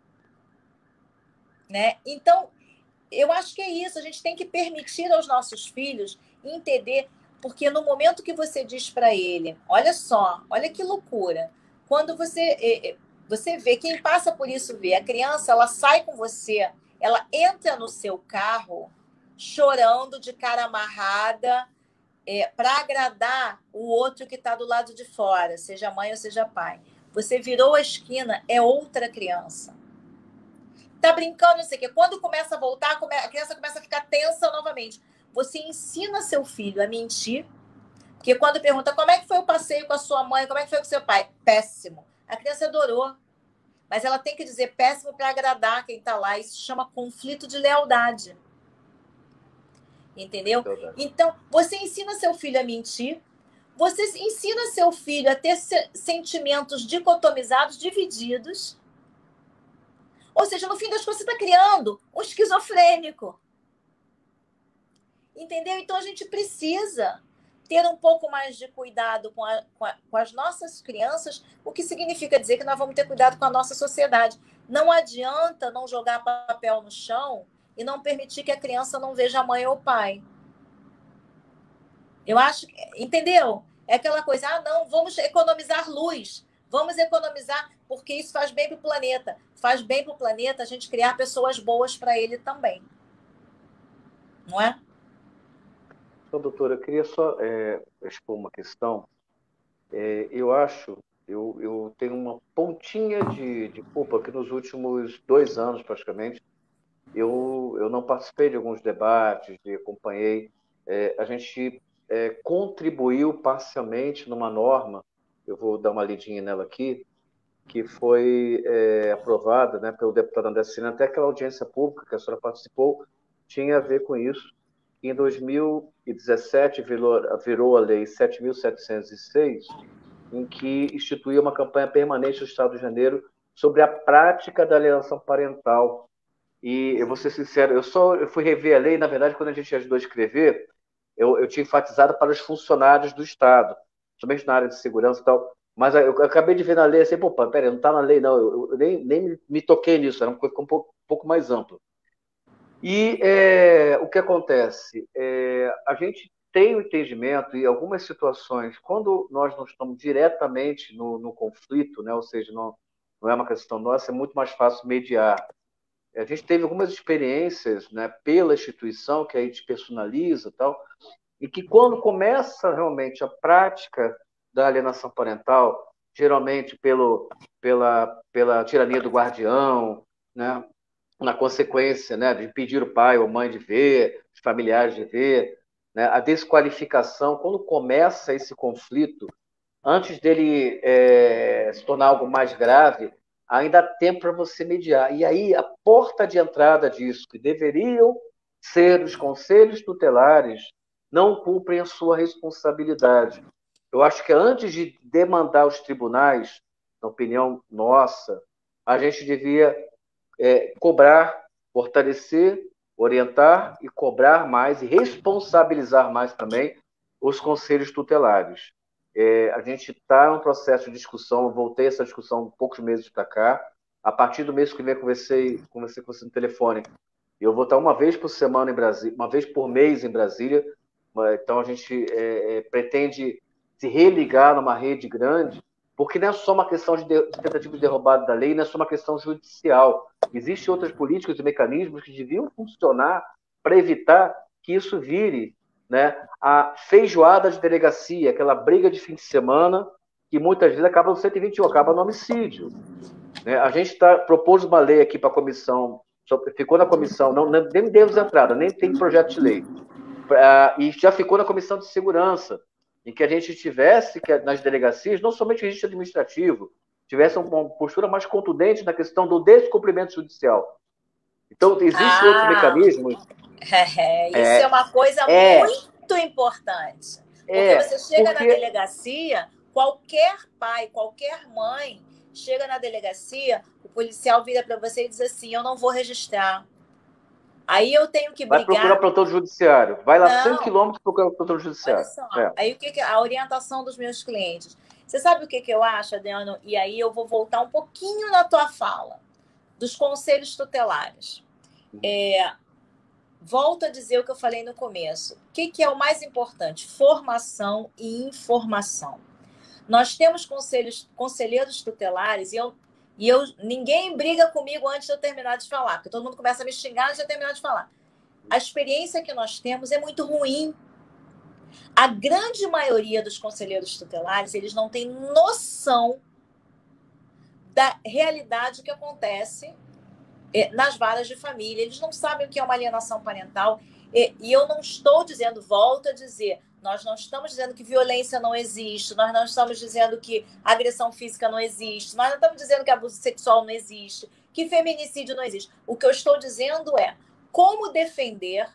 Né? Então, eu acho que é isso. A gente tem que permitir aos nossos filhos entender, porque no momento que você diz para ele, olha só, olha que loucura. Quando você vê, quem passa por isso vê, a criança, ela sai com você, ela entra no seu carro chorando, de cara amarrada, para agradar o outro que está do lado de fora, seja mãe ou seja pai. Você virou a esquina, é outra criança. Tá brincando, não sei o quê. Quando começa a voltar, a criança começa a ficar tensa novamente. Você ensina seu filho a mentir, porque quando pergunta como é que foi o passeio com a sua mãe, como é que foi com o seu pai? Péssimo. A criança adorou. Mas ela tem que dizer péssimo para agradar quem está lá. Isso se chama conflito de lealdade. Entendeu? Então, você ensina seu filho a mentir, você ensina seu filho a ter sentimentos dicotomizados, divididos. Ou seja, no fim das contas, você está criando um esquizofrênico. Entendeu? Então, a gente precisa ter um pouco mais de cuidado com as nossas crianças, o que significa dizer que nós vamos ter cuidado com a nossa sociedade. Não adianta não jogar papel no chão e não permitir que a criança não veja a mãe ou o pai. Eu acho, entendeu? É aquela coisa, não, vamos economizar luz, vamos economizar, porque isso faz bem para o planeta. Faz bem para o planeta a gente criar pessoas boas para ele também. Não é? Então, doutora, eu queria só expor uma questão. Eu tenho uma pontinha de culpa que nos últimos 2 anos, praticamente, eu não participei de alguns debates, acompanhei. A gente contribuiu parcialmente numa norma, eu vou dar uma lidinha nela aqui, que foi aprovada, né, pelo deputado André Cine, até aquela audiência pública que a senhora participou, tinha a ver com isso. Em 2017 virou a Lei 7.706, em que instituía uma campanha permanente do Estado de Janeiro sobre a prática da alienação parental. E eu vou ser sincero, eu fui rever a lei, na verdade, quando a gente ajudou a escrever, eu tinha enfatizado para os funcionários do Estado, somente na área de segurança e tal, mas eu acabei de ver na lei assim, pô, peraí, não está na lei, não, eu nem me toquei nisso, era uma coisa um pouco mais ampla. E o que acontece? A gente tem o entendimento, e algumas situações, quando nós não estamos diretamente no conflito, né, ou seja, não é uma questão nossa, é muito mais fácil mediar. A gente teve algumas experiências, né, pela instituição, que a gente personaliza e tal, e que quando começa realmente a prática da alienação parental, geralmente pela tirania do guardião, né, na consequência, né, de impedir o pai ou mãe de ver, os familiares de ver, né, a desqualificação, quando começa esse conflito, antes dele se tornar algo mais grave, ainda há tempo para você mediar. E aí, a porta de entrada disso, que deveriam ser os conselhos tutelares, não cumprem a sua responsabilidade. Eu acho que antes de demandar os tribunais, na opinião nossa, a gente devia cobrar, fortalecer, orientar e cobrar mais e responsabilizar mais também os conselhos tutelares. A gente está num processo de discussão, eu voltei a essa discussão poucos meses para cá. A partir do mês que vem, conversei com você no telefone. Eu vou estar uma vez por semana em Brasília, uma vez por mês em Brasília. Então a gente pretende se religar numa rede grande, porque não é só uma questão de tentativa de derrubada da lei, não é só uma questão judicial. Existem outras políticas e mecanismos que deviam funcionar para evitar que isso vire, né, a feijoada de delegacia, aquela briga de fim de semana que muitas vezes acaba no 121, acaba no homicídio. Né? A gente propôs uma lei aqui para a comissão, ficou na comissão, nem demos entrada, nem tem projeto de lei, e já ficou na comissão de segurança, em que a gente tivesse nas delegacias, não somente o registro administrativo, tivesse uma postura mais contundente na questão do descumprimento judicial. Então, existem outros mecanismos. Isso é uma coisa muito importante. Porque você chega na delegacia Qualquer pai, qualquer mãe chega na delegacia, o policial vira para você e diz assim: eu não vou registrar. Aí eu tenho que Vai procurar brigar. plantão judiciário. Vai lá 100 Não, quilômetros procurar plantão olha judiciário. só. É. Aí o que a orientação dos meus clientes? Você sabe o que eu acho, Adriano? E aí eu vou voltar um pouquinho na tua fala dos conselhos tutelares. Volto a dizer o que eu falei no começo. O que é o mais importante? Formação e informação. Nós temos conselheiros tutelares ninguém briga comigo antes de eu terminar de falar, porque todo mundo começa a me xingar antes de eu terminar de falar. A experiência que nós temos é muito ruim. A grande maioria dos conselheiros tutelares, eles não têm noção da realidade que acontece nas varas de família. Eles não sabem o que é uma alienação parental. E eu não estou dizendo, volto a dizer, nós não estamos dizendo que violência não existe, nós não estamos dizendo que agressão física não existe, nós não estamos dizendo que abuso sexual não existe, que feminicídio não existe. O que eu estou dizendo é como defender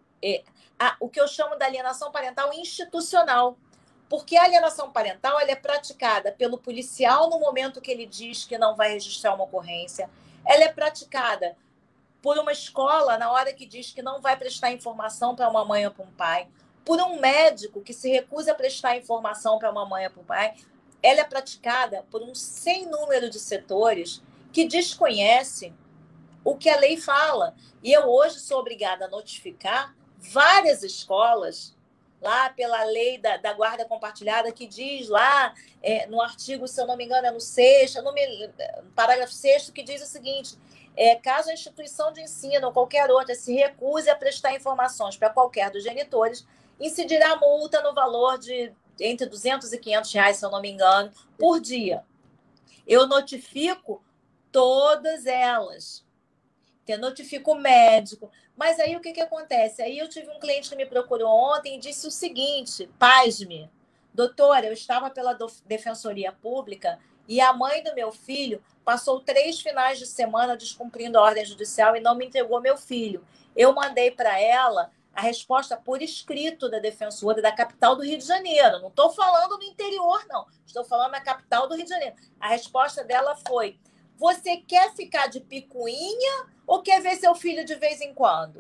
o que eu chamo de alienação parental institucional. Porque a alienação parental ela é praticada pelo policial no momento que ele diz que não vai registrar uma ocorrência. Ela é praticada por uma escola na hora que diz que não vai prestar informação para uma mãe ou para um pai, por um médico que se recusa a prestar informação para uma mãe ou para um pai. Ela é praticada por um sem número de setores que desconhecem o que a lei fala. E eu hoje sou obrigada a notificar várias escolas lá pela lei da guarda compartilhada, que diz lá no artigo, se eu não me engano, é no sexto, no parágrafo 6º, que diz o seguinte: caso a instituição de ensino ou qualquer outra se recuse a prestar informações para qualquer dos genitores, incidirá multa no valor de entre R$200 e R$500, se eu não me engano, por dia. Eu notifico todas elas. Eu notifico o médico. Mas aí o que acontece? Aí eu tive um cliente que me procurou ontem e disse o seguinte: pasme, doutora, eu estava pela Defensoria Pública e a mãe do meu filho passou 3 finais de semana descumprindo a ordem judicial e não me entregou meu filho. Eu mandei para ela a resposta por escrito da defensora da capital do Rio de Janeiro. Não estou falando do interior, não. Estou falando da capital do Rio de Janeiro. A resposta dela foi: você quer ficar de picuinha ou quer ver seu filho de vez em quando?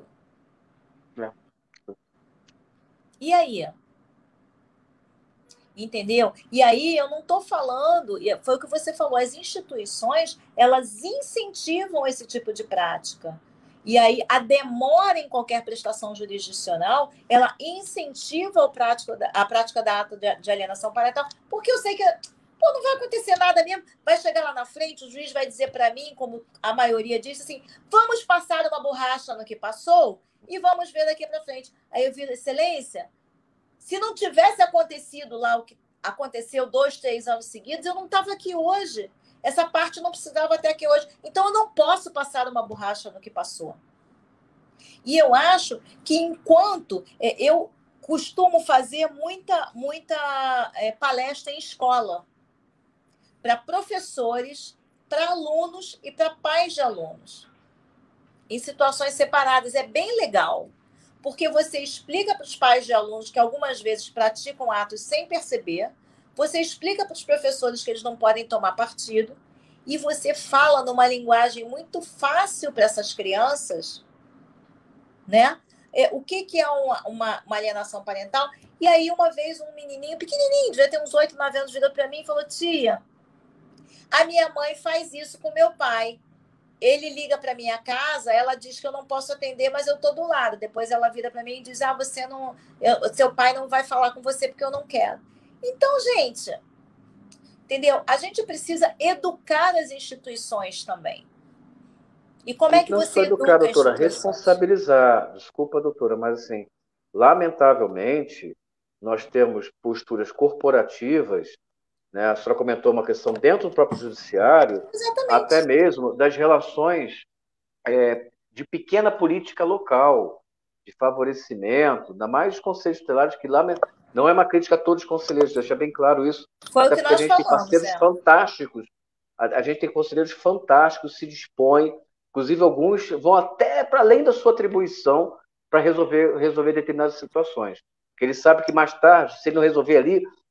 E aí? Entendeu? E aí eu não estou falando, foi o que você falou, as instituições, elas incentivam esse tipo de prática. E aí a demora em qualquer prestação jurisdicional, ela incentiva a prática da ato de alienação parental, porque eu sei que não vai acontecer nada mesmo, vai chegar lá na frente, o juiz vai dizer para mim, como a maioria disse, assim, vamos passar uma borracha no que passou e vamos ver daqui para frente. Aí eu vi, excelência, se não tivesse acontecido lá o que aconteceu 2, 3 anos seguidos, eu não estava aqui hoje. Essa parte não precisava até aqui hoje. Então, eu não posso passar uma borracha no que passou. E eu acho que enquanto eu costumo fazer muita palestra em escola, para professores, para alunos e para pais de alunos, em situações separadas. É bem legal, porque você explica para os pais de alunos que algumas vezes praticam atos sem perceber, você explica para os professores que eles não podem tomar partido, e você fala numa linguagem muito fácil para essas crianças, né? O que é uma alienação parental? E aí, uma vez, um menininho pequenininho, devia ter uns 8, 9 anos, virou para mim e falou: tia, a minha mãe faz isso com meu pai. Ele liga para minha casa, ela diz que eu não posso atender, mas eu estou do lado. Depois ela vira para mim e diz: você não, seu pai não vai falar com você porque eu não quero. Então, gente, entendeu? A gente precisa educar as instituições também. E como é que Não você só educar, educa doutora, instituições? responsabilizar. Desculpa, doutora, mas assim, lamentavelmente, nós temos posturas corporativas, né? A senhora comentou uma questão dentro do próprio judiciário, até Exatamente. mesmo das relações de pequena política local, de favorecimento, ainda mais os conselhos tutelares, que não é uma crítica a todos os conselheiros, deixa bem claro isso, Foi o até que porque a nós gente tem falamos, parceiros fantásticos, a gente tem conselheiros fantásticos, se dispõem, inclusive alguns vão até para além da sua atribuição para resolver determinadas situações. Porque ele sabe que mais tarde, se ele não resolver ali,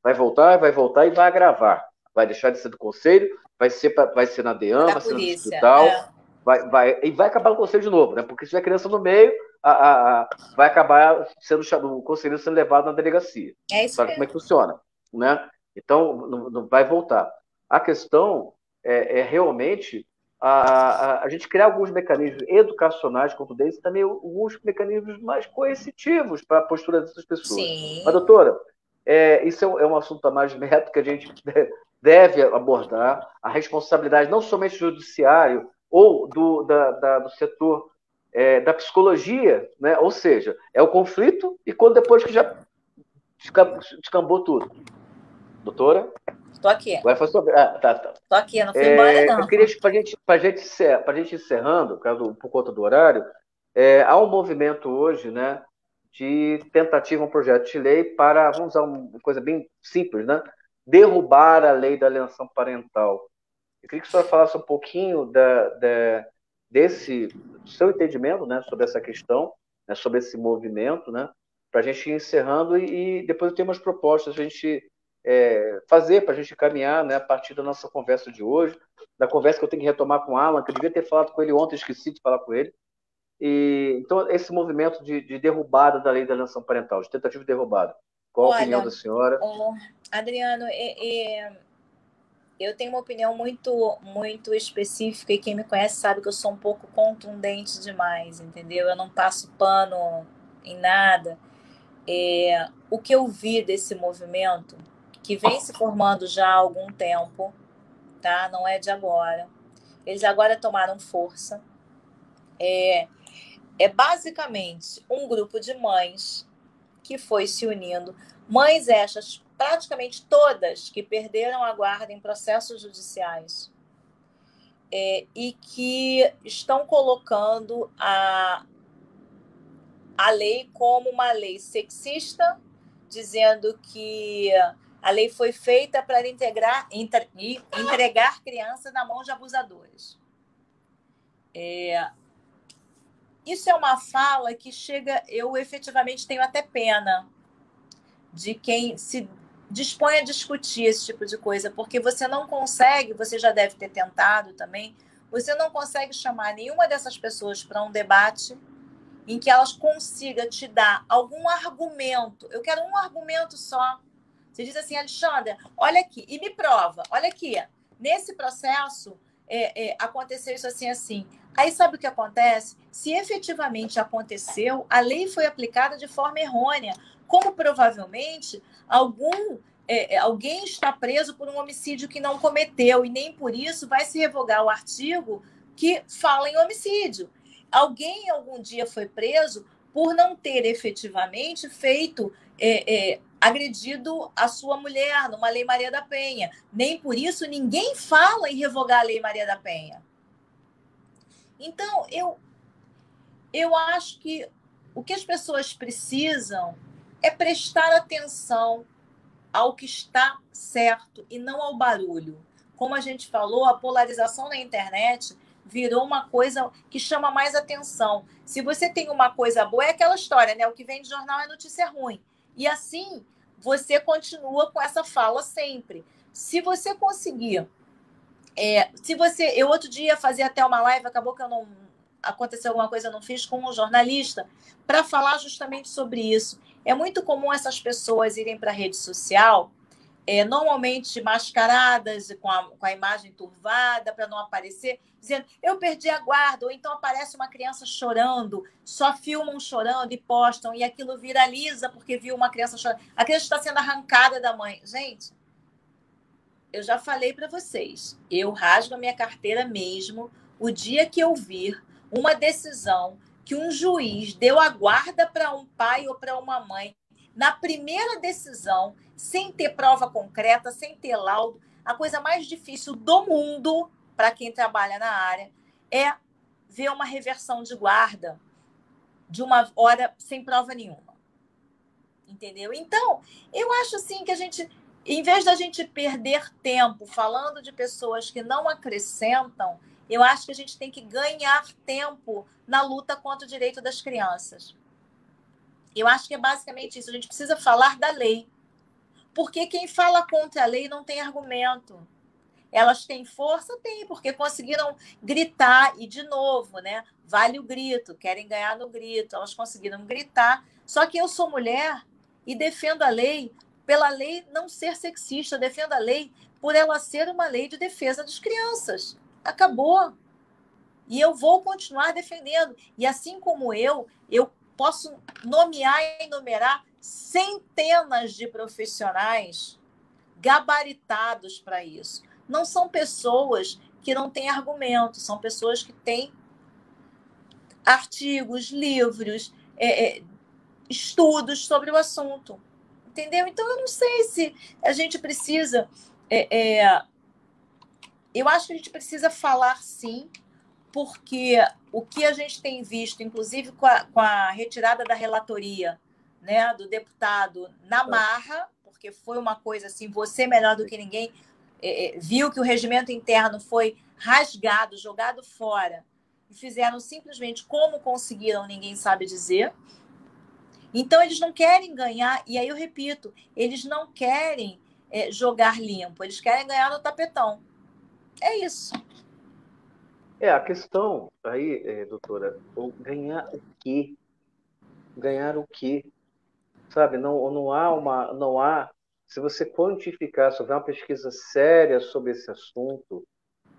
vai voltar e vai agravar. Vai deixar de ser do conselho, vai ser na DEAN, Da vai ser no polícia, distrital, e vai acabar no conselho de novo, né? Porque se tiver criança no meio, vai acabar sendo o conselheiro sendo levado na delegacia. É isso Sabe como é mesmo. que funciona, né? Então, não vai voltar. A questão é realmente a gente criar alguns mecanismos educacionais, como tu disse, e também alguns mecanismos mais coercitivos para a postura dessas pessoas. Mas, Sim. doutora, isso é um assunto a mais método que a gente deve abordar. A responsabilidade não somente do judiciário ou do setor da psicologia, né? Ou seja, é o conflito e quando depois que já descambou tudo. Doutora? Tô aqui. Agora foi sobre. Tá. Tô aqui, eu não fui embora, Eu não. queria, para gente encerrando, por conta do horário, há um movimento hoje, né, de tentativa, um projeto de lei para, vamos usar uma coisa bem simples, né, derrubar a lei da alienação parental. Eu queria que a senhora falasse um pouquinho desse do seu entendimento, né, sobre essa questão, né, sobre esse movimento, né, para a gente ir encerrando e depois eu tenho umas propostas para a gente fazer, para a gente caminhar, né, a partir da nossa conversa de hoje, da conversa que eu tenho que retomar com o Alan, que eu devia ter falado com ele ontem, esqueci de falar com ele. Então, esse movimento de derrubada da lei da alienação parental, de tentativa de derrubada. Qual a opinião Olha, da senhora? Adriano, eu tenho uma opinião muito específica e quem me conhece sabe que eu sou um pouco contundente demais, entendeu? Eu não passo pano em nada. O que eu vi desse movimento, que vem se formando já há algum tempo, tá? Não é de agora. Eles agora tomaram força. É basicamente um grupo de mães que foi se unindo. Mães estas, praticamente todas, que perderam a guarda em processos judiciais. E que estão colocando a lei como uma lei sexista, dizendo que a lei foi feita para entregar crianças na mão de abusadores. Isso é uma fala que chega, eu efetivamente tenho até pena de quem se dispõe a discutir esse tipo de coisa, porque você não consegue, você já deve ter tentado também, você não consegue chamar nenhuma dessas pessoas para um debate em que elas consigam te dar algum argumento. Eu quero um argumento só. Você diz assim, Alexandra, olha aqui, e me prova, olha aqui, nesse processo aconteceu isso assim, assim. Aí sabe o que acontece? Se efetivamente aconteceu, a lei foi aplicada de forma errônea, como provavelmente alguém está preso por um homicídio que não cometeu, e nem por isso vai se revogar o artigo que fala em homicídio. Alguém algum dia foi preso por não ter efetivamente feito, agredido a sua mulher numa Lei Maria da Penha. Nem por isso ninguém fala em revogar a Lei Maria da Penha. Então, eu acho que o que as pessoas precisam é prestar atenção ao que está certo e não ao barulho. Como a gente falou, a polarização na internet virou uma coisa que chama mais atenção. Se você tem uma coisa boa, é aquela história, né? O que vem de jornal é notícia ruim. E assim, você continua com essa fala sempre. Se você conseguir... eu outro dia fazia até uma live, acabou que eu não... Aconteceu alguma coisa, eu não fiz, com um jornalista, para falar justamente sobre isso. É muito comum essas pessoas irem para a rede social, normalmente mascaradas, com a imagem turvada, para não aparecer, dizendo, eu perdi a guarda, ou então aparece uma criança chorando, só filmam chorando e postam, e aquilo viraliza porque viu uma criança chorando. A criança está sendo arrancada da mãe. Gente, eu já falei para vocês, eu rasgo a minha carteira mesmo o dia que eu vir uma decisão que um juiz deu a guarda para um pai ou para uma mãe, na primeira decisão, sem ter prova concreta, sem ter laudo. A coisa mais difícil do mundo, para quem trabalha na área, é ver uma reversão de guarda de uma hora sem prova nenhuma. Entendeu? Então, eu acho assim que a gente, em vez da gente perder tempo falando de pessoas que não acrescentam, eu acho que a gente tem que ganhar tempo na luta contra o direito das crianças. Eu acho que é basicamente isso. A gente precisa falar da lei. Porque quem fala contra a lei não tem argumento. Elas têm força? Tem, porque conseguiram gritar, e de novo, né? Vale o grito, querem ganhar no grito, elas conseguiram gritar. Só que eu sou mulher e defendo a lei pela lei não ser sexista, defendo a lei por ela ser uma lei de defesa das crianças. Acabou. E eu vou continuar defendendo. E assim como eu posso nomear e enumerar centenas de profissionais gabaritados para isso. Não são pessoas que não têm argumentos, são pessoas que têm artigos, livros, estudos sobre o assunto. Entendeu? Então, eu não sei se a gente precisa. Eu acho que a gente precisa falar sim, porque o que a gente tem visto, inclusive com a retirada da relatoria, né, do deputado na marra, porque foi uma coisa assim, você melhor do que ninguém, viu que o regimento interno foi rasgado, jogado fora, e fizeram simplesmente como conseguiram, ninguém sabe dizer. Então, eles não querem ganhar, e aí eu repito, eles não querem jogar limpo, eles querem ganhar no tapetão. É isso. A questão aí, doutora, ganhar o quê? Ganhar o quê? Sabe, não há, se você quantificar, se houver uma pesquisa séria sobre esse assunto,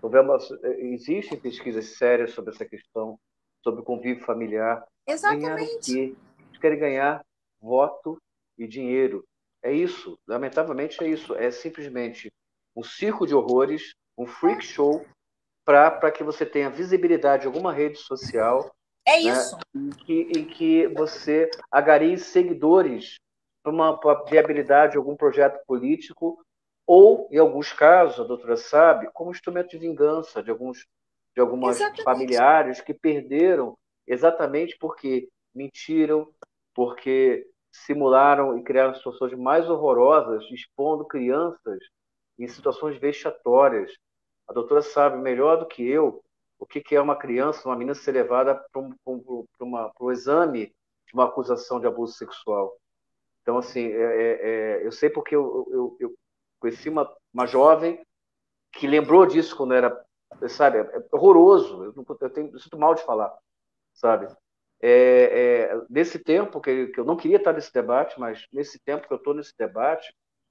existem pesquisas sérias sobre essa questão, sobre o convívio familiar. Ganhar o Exatamente. quê? Eles querem ganhar voto e dinheiro. É isso, lamentavelmente é isso. É simplesmente um circo de horrores, um freak show para que você tenha visibilidade em alguma rede social, É né, isso. em que você agarie seguidores para a viabilidade de algum projeto político, ou, em alguns casos, a doutora sabe, como instrumento de vingança de algumas Exatamente. familiares que perderam exatamente porque mentiram, porque simularam e criaram situações mais horrorosas, expondo crianças em situações vexatórias. A doutora sabe melhor do que eu o que é uma criança, uma menina ser levada para o exame de uma acusação de abuso sexual. Então, assim, eu sei porque eu conheci uma jovem que lembrou disso quando era, sabe, horroroso. Eu sinto mal de falar, sabe? Nesse tempo que eu não queria estar nesse debate, mas nesse tempo que eu estou nesse debate,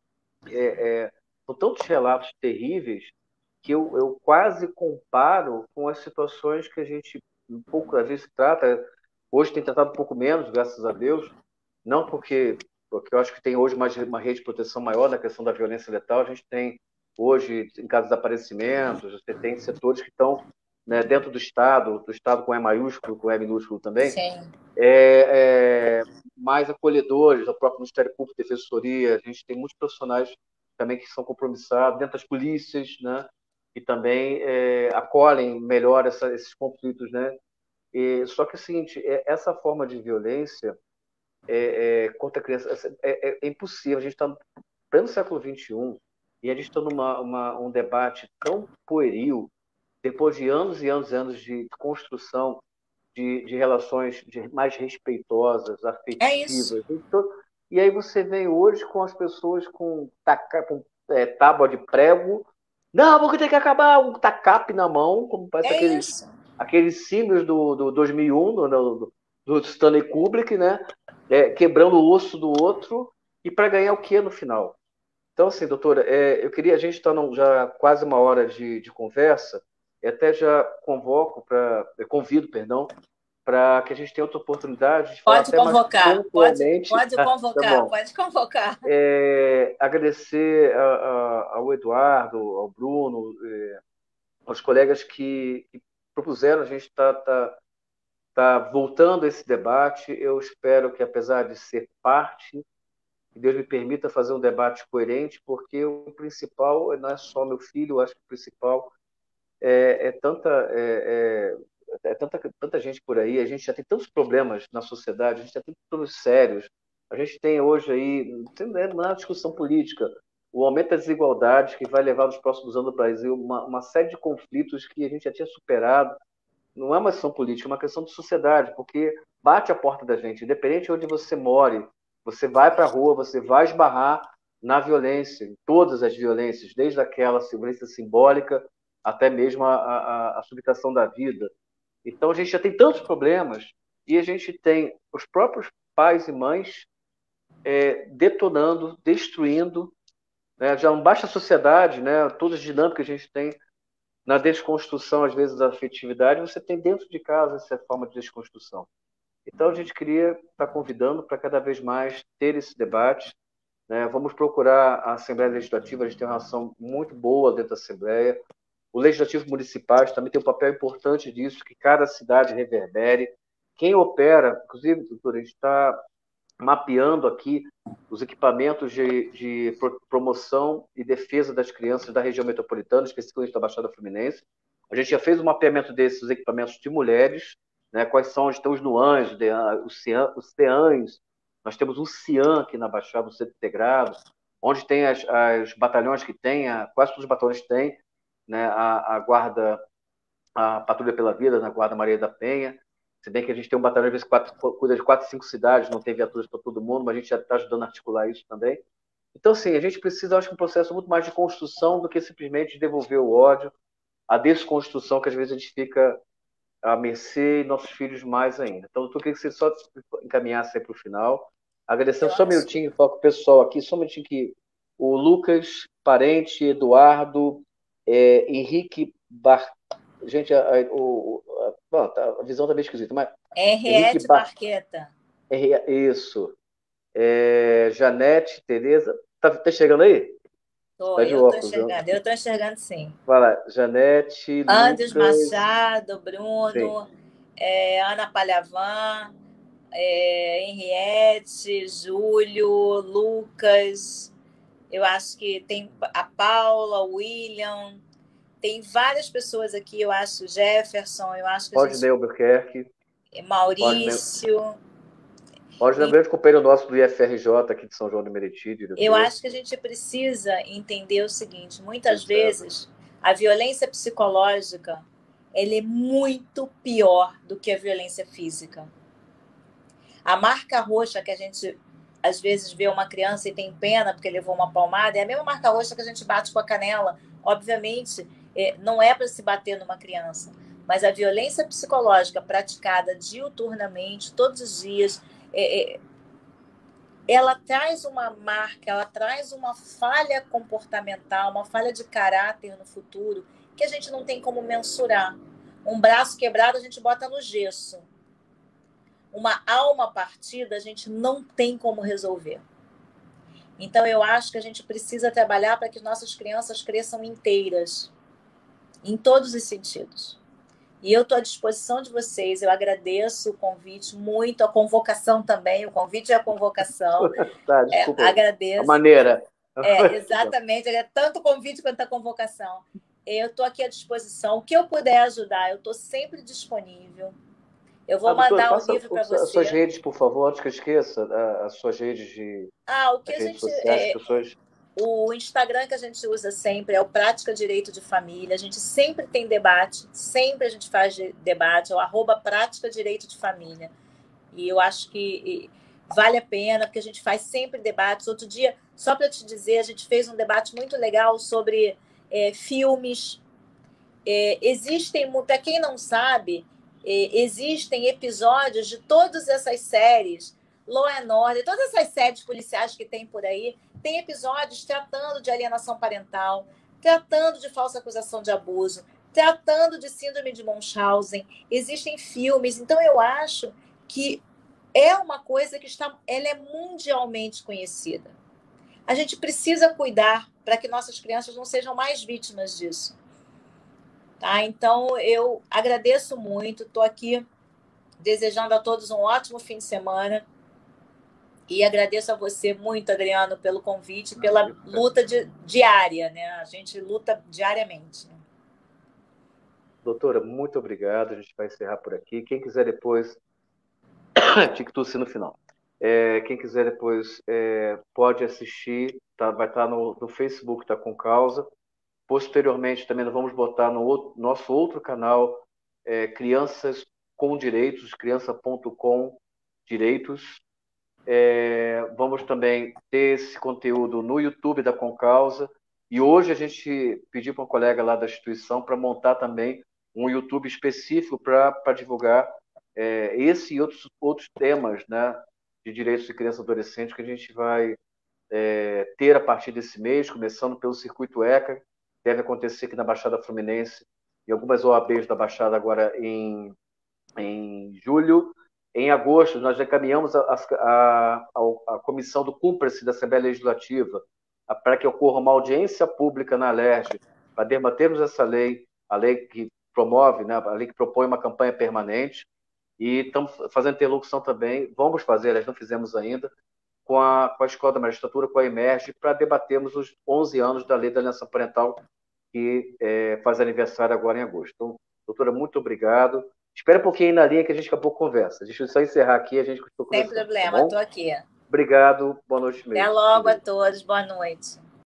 são tantos relatos terríveis que eu quase comparo com as situações que a gente um pouco às vezes trata. Hoje tem tratado um pouco menos, graças a Deus, não porque eu acho que tem hoje uma rede de proteção maior na questão da violência letal. A gente tem hoje, em casos de desaparecimentos, você tem setores que estão, né, dentro do Estado com E maiúsculo, com E minúsculo também, Sim. mais acolhedores, o próprio Ministério Público, Defensoria. A gente tem muitos profissionais também que são compromissados, dentro das polícias, né, que também acolhem melhor esses conflitos, né? Só que é o seguinte, essa forma de violência contra a criança é impossível. A gente está no pleno século XXI e a gente está um debate tão pueril, depois de anos e anos e anos de construção de relações mais respeitosas, É isso. afetivas. E aí você vem hoje com as pessoas com tábua de prego. Não, porque tem que acabar um tacape na mão, como parece É aqueles, isso. aqueles símbolos do 2001, do Stanley Kubrick, né? Quebrando o osso do outro, e para ganhar o que no final? Então, assim, doutora, a gente está já quase uma hora de conversa, e até já convido, perdão, para que a gente tenha outra oportunidade de falar Pode até mais convocar. pontualmente. Pode Tá convocar. bom. Pode convocar. Agradecer ao Eduardo, ao Bruno, aos colegas que propuseram. A gente tá voltando a esse debate. Eu espero que, apesar de ser parte, que Deus me permita fazer um debate coerente, porque o principal não é só meu filho. Eu acho que o principal é, é tanta, é, tanta gente por aí. A gente já tem tantos problemas na sociedade, a gente já tem problemas sérios. A gente tem hoje aí, não é uma discussão política, o aumento das desigualdades que vai levar nos próximos anos no Brasil uma série de conflitos que a gente já tinha superado. Não é uma questão política, é uma questão de sociedade, porque bate a porta da gente, independente de onde você more, você vai para a rua, você vai esbarrar na violência, em todas as violências, desde aquela violência simbólica até mesmo a subtração da vida. Então, a gente já tem tantos problemas e a gente tem os próprios pais e mães detonando, destruindo, né? Já não basta a sociedade, né? Todas as dinâmicas que a gente tem na desconstrução, às vezes, da afetividade, você tem dentro de casa essa forma de desconstrução. Então, a gente queria estar convidando para cada vez mais ter esse debate, né? Vamos procurar a Assembleia Legislativa, a gente tem uma relação muito boa dentro da Assembleia. O Legislativo Municipais também tem um papel importante disso, que cada cidade reverbere. Quem opera, inclusive, doutora, a gente está mapeando aqui os equipamentos de promoção e defesa das crianças da região metropolitana, especificamente da Baixada Fluminense. A gente já fez um mapeamento desses equipamentos de mulheres, né? Quais são, onde estão os NUANs, os CEANs. Nós temos um CIAN aqui na Baixada, um Centro Integrado, onde tem as batalhões que tem, quase todos os batalhões têm, né? A Guarda, a Patrulha pela Vida, na Guarda Maria da Penha. Se bem que a gente tem um batalhão, às vezes, cuida de 4, 5 cidades, não tem viaturas para todo mundo, mas a gente já está ajudando a articular isso também. Então, sim, a gente precisa, acho que um processo muito mais de construção do que simplesmente devolver o ódio, a desconstrução que às vezes a gente fica à mercê e nossos filhos mais ainda. Então, eu queria que você só encaminhasse aí para o final. Agradecendo só um minutinho, foco pessoal aqui, só um minutinho que o Lucas, Parente, Eduardo, Henrique Gente, a visão está meio esquisita, mas. Henriette Barqueta. Isso. Janete, Tereza. Tá chegando aí? Tô, eu estou enxergando sim. Vai lá, Janete, Andes Lucas. Machado, Bruno, Ana Palhavan, Henriette, Júlio, Lucas, eu acho que tem a Paula, o William, tem várias pessoas aqui, eu acho, Jefferson, eu acho que Rodney Albuquerque. Maurício. Rodney é um grande companheiro nosso do IFRJ aqui de São João do Meriti. Eu acho que a gente precisa entender o seguinte, muitas vezes a violência psicológica ela é muito pior do que a violência física. A marca roxa que a gente às vezes vê uma criança e tem pena porque levou uma palmada, é a mesma marca roxa que a gente bate com a canela. Obviamente, não é para se bater numa criança, mas a violência psicológica praticada diuturnamente, todos os dias, ela traz uma marca, ela traz uma falha comportamental, uma falha de caráter no futuro que a gente não tem como mensurar. Um braço quebrado a gente bota no gesso. Uma alma partida a gente não tem como resolver. Então, eu acho que a gente precisa trabalhar para que nossas crianças cresçam inteiras, em todos os sentidos. E eu estou à disposição de vocês, eu agradeço o convite muito, a convocação também, o convite e a convocação. Tá, desculpa. Agradeço. A maneira. Exatamente, é tanto o convite quanto a convocação. Eu estou aqui à disposição. O que eu puder ajudar, eu estou sempre disponível. Eu vou mandar um livro para você. As suas redes, por favor, antes que eu esqueça, as suas redes de o que a gente sociais, pessoas. O Instagram que a gente usa sempre é o Prática Direito de Família. A gente sempre tem debate, sempre a gente faz debate, é o @Prática Direito de Família. E eu acho que vale a pena, porque a gente faz sempre debates. Outro dia, só para te dizer, a gente fez um debate muito legal sobre filmes. Existem, para quem não sabe, existem episódios de todas essas séries, Law and Order, todas essas séries policiais que tem por aí, tem episódios tratando de alienação parental, tratando de falsa acusação de abuso, tratando de síndrome de Munchausen, existem filmes. Então, eu acho que é uma coisa que ela é mundialmente conhecida. A gente precisa cuidar para que nossas crianças não sejam mais vítimas disso. Tá? Então, eu agradeço muito, estou aqui desejando a todos um ótimo fim de semana e agradeço a você muito, Adriano, pelo convite, pela luta diária, né? A gente luta diariamente. Né? Doutora, muito obrigado, a gente vai encerrar por aqui. Quem quiser depois... Tinha que tossir no final. Quem quiser depois pode assistir, tá? Vai estar no Facebook, está com causa. Posteriormente, também nós vamos botar no nosso outro canal, Crianças com Direitos, criança.com direitos. Vamos também ter esse conteúdo no YouTube da Concausa. E hoje a gente pediu para um colega lá da instituição para montar também um YouTube específico para divulgar esse e outros temas, né, de direitos de criança e adolescente que a gente vai ter a partir desse mês, começando pelo Circuito ECA, deve acontecer aqui na Baixada Fluminense, e algumas OABs da Baixada agora em julho. Em agosto, nós já encaminhamos a comissão do Cúmplice da Assembleia Legislativa para que ocorra uma audiência pública na Alerj, para debatermos essa lei, a lei que promove, né, a lei que propõe uma campanha permanente, e estamos fazendo interlocução também, vamos fazer, nós não fizemos ainda, com a Escola da Magistratura, com a Emerge, para debatermos os 11 anos da Lei da Alienação Parental, que faz aniversário agora em agosto. Então, doutora, muito obrigado. Espera um pouquinho aí na linha que a gente acabou a conversa. Deixa eu só encerrar aqui e a gente continua Sem conversando, tá problema, bom? estou aqui. Obrigado, boa noite Até mesmo. logo a todos, boa noite.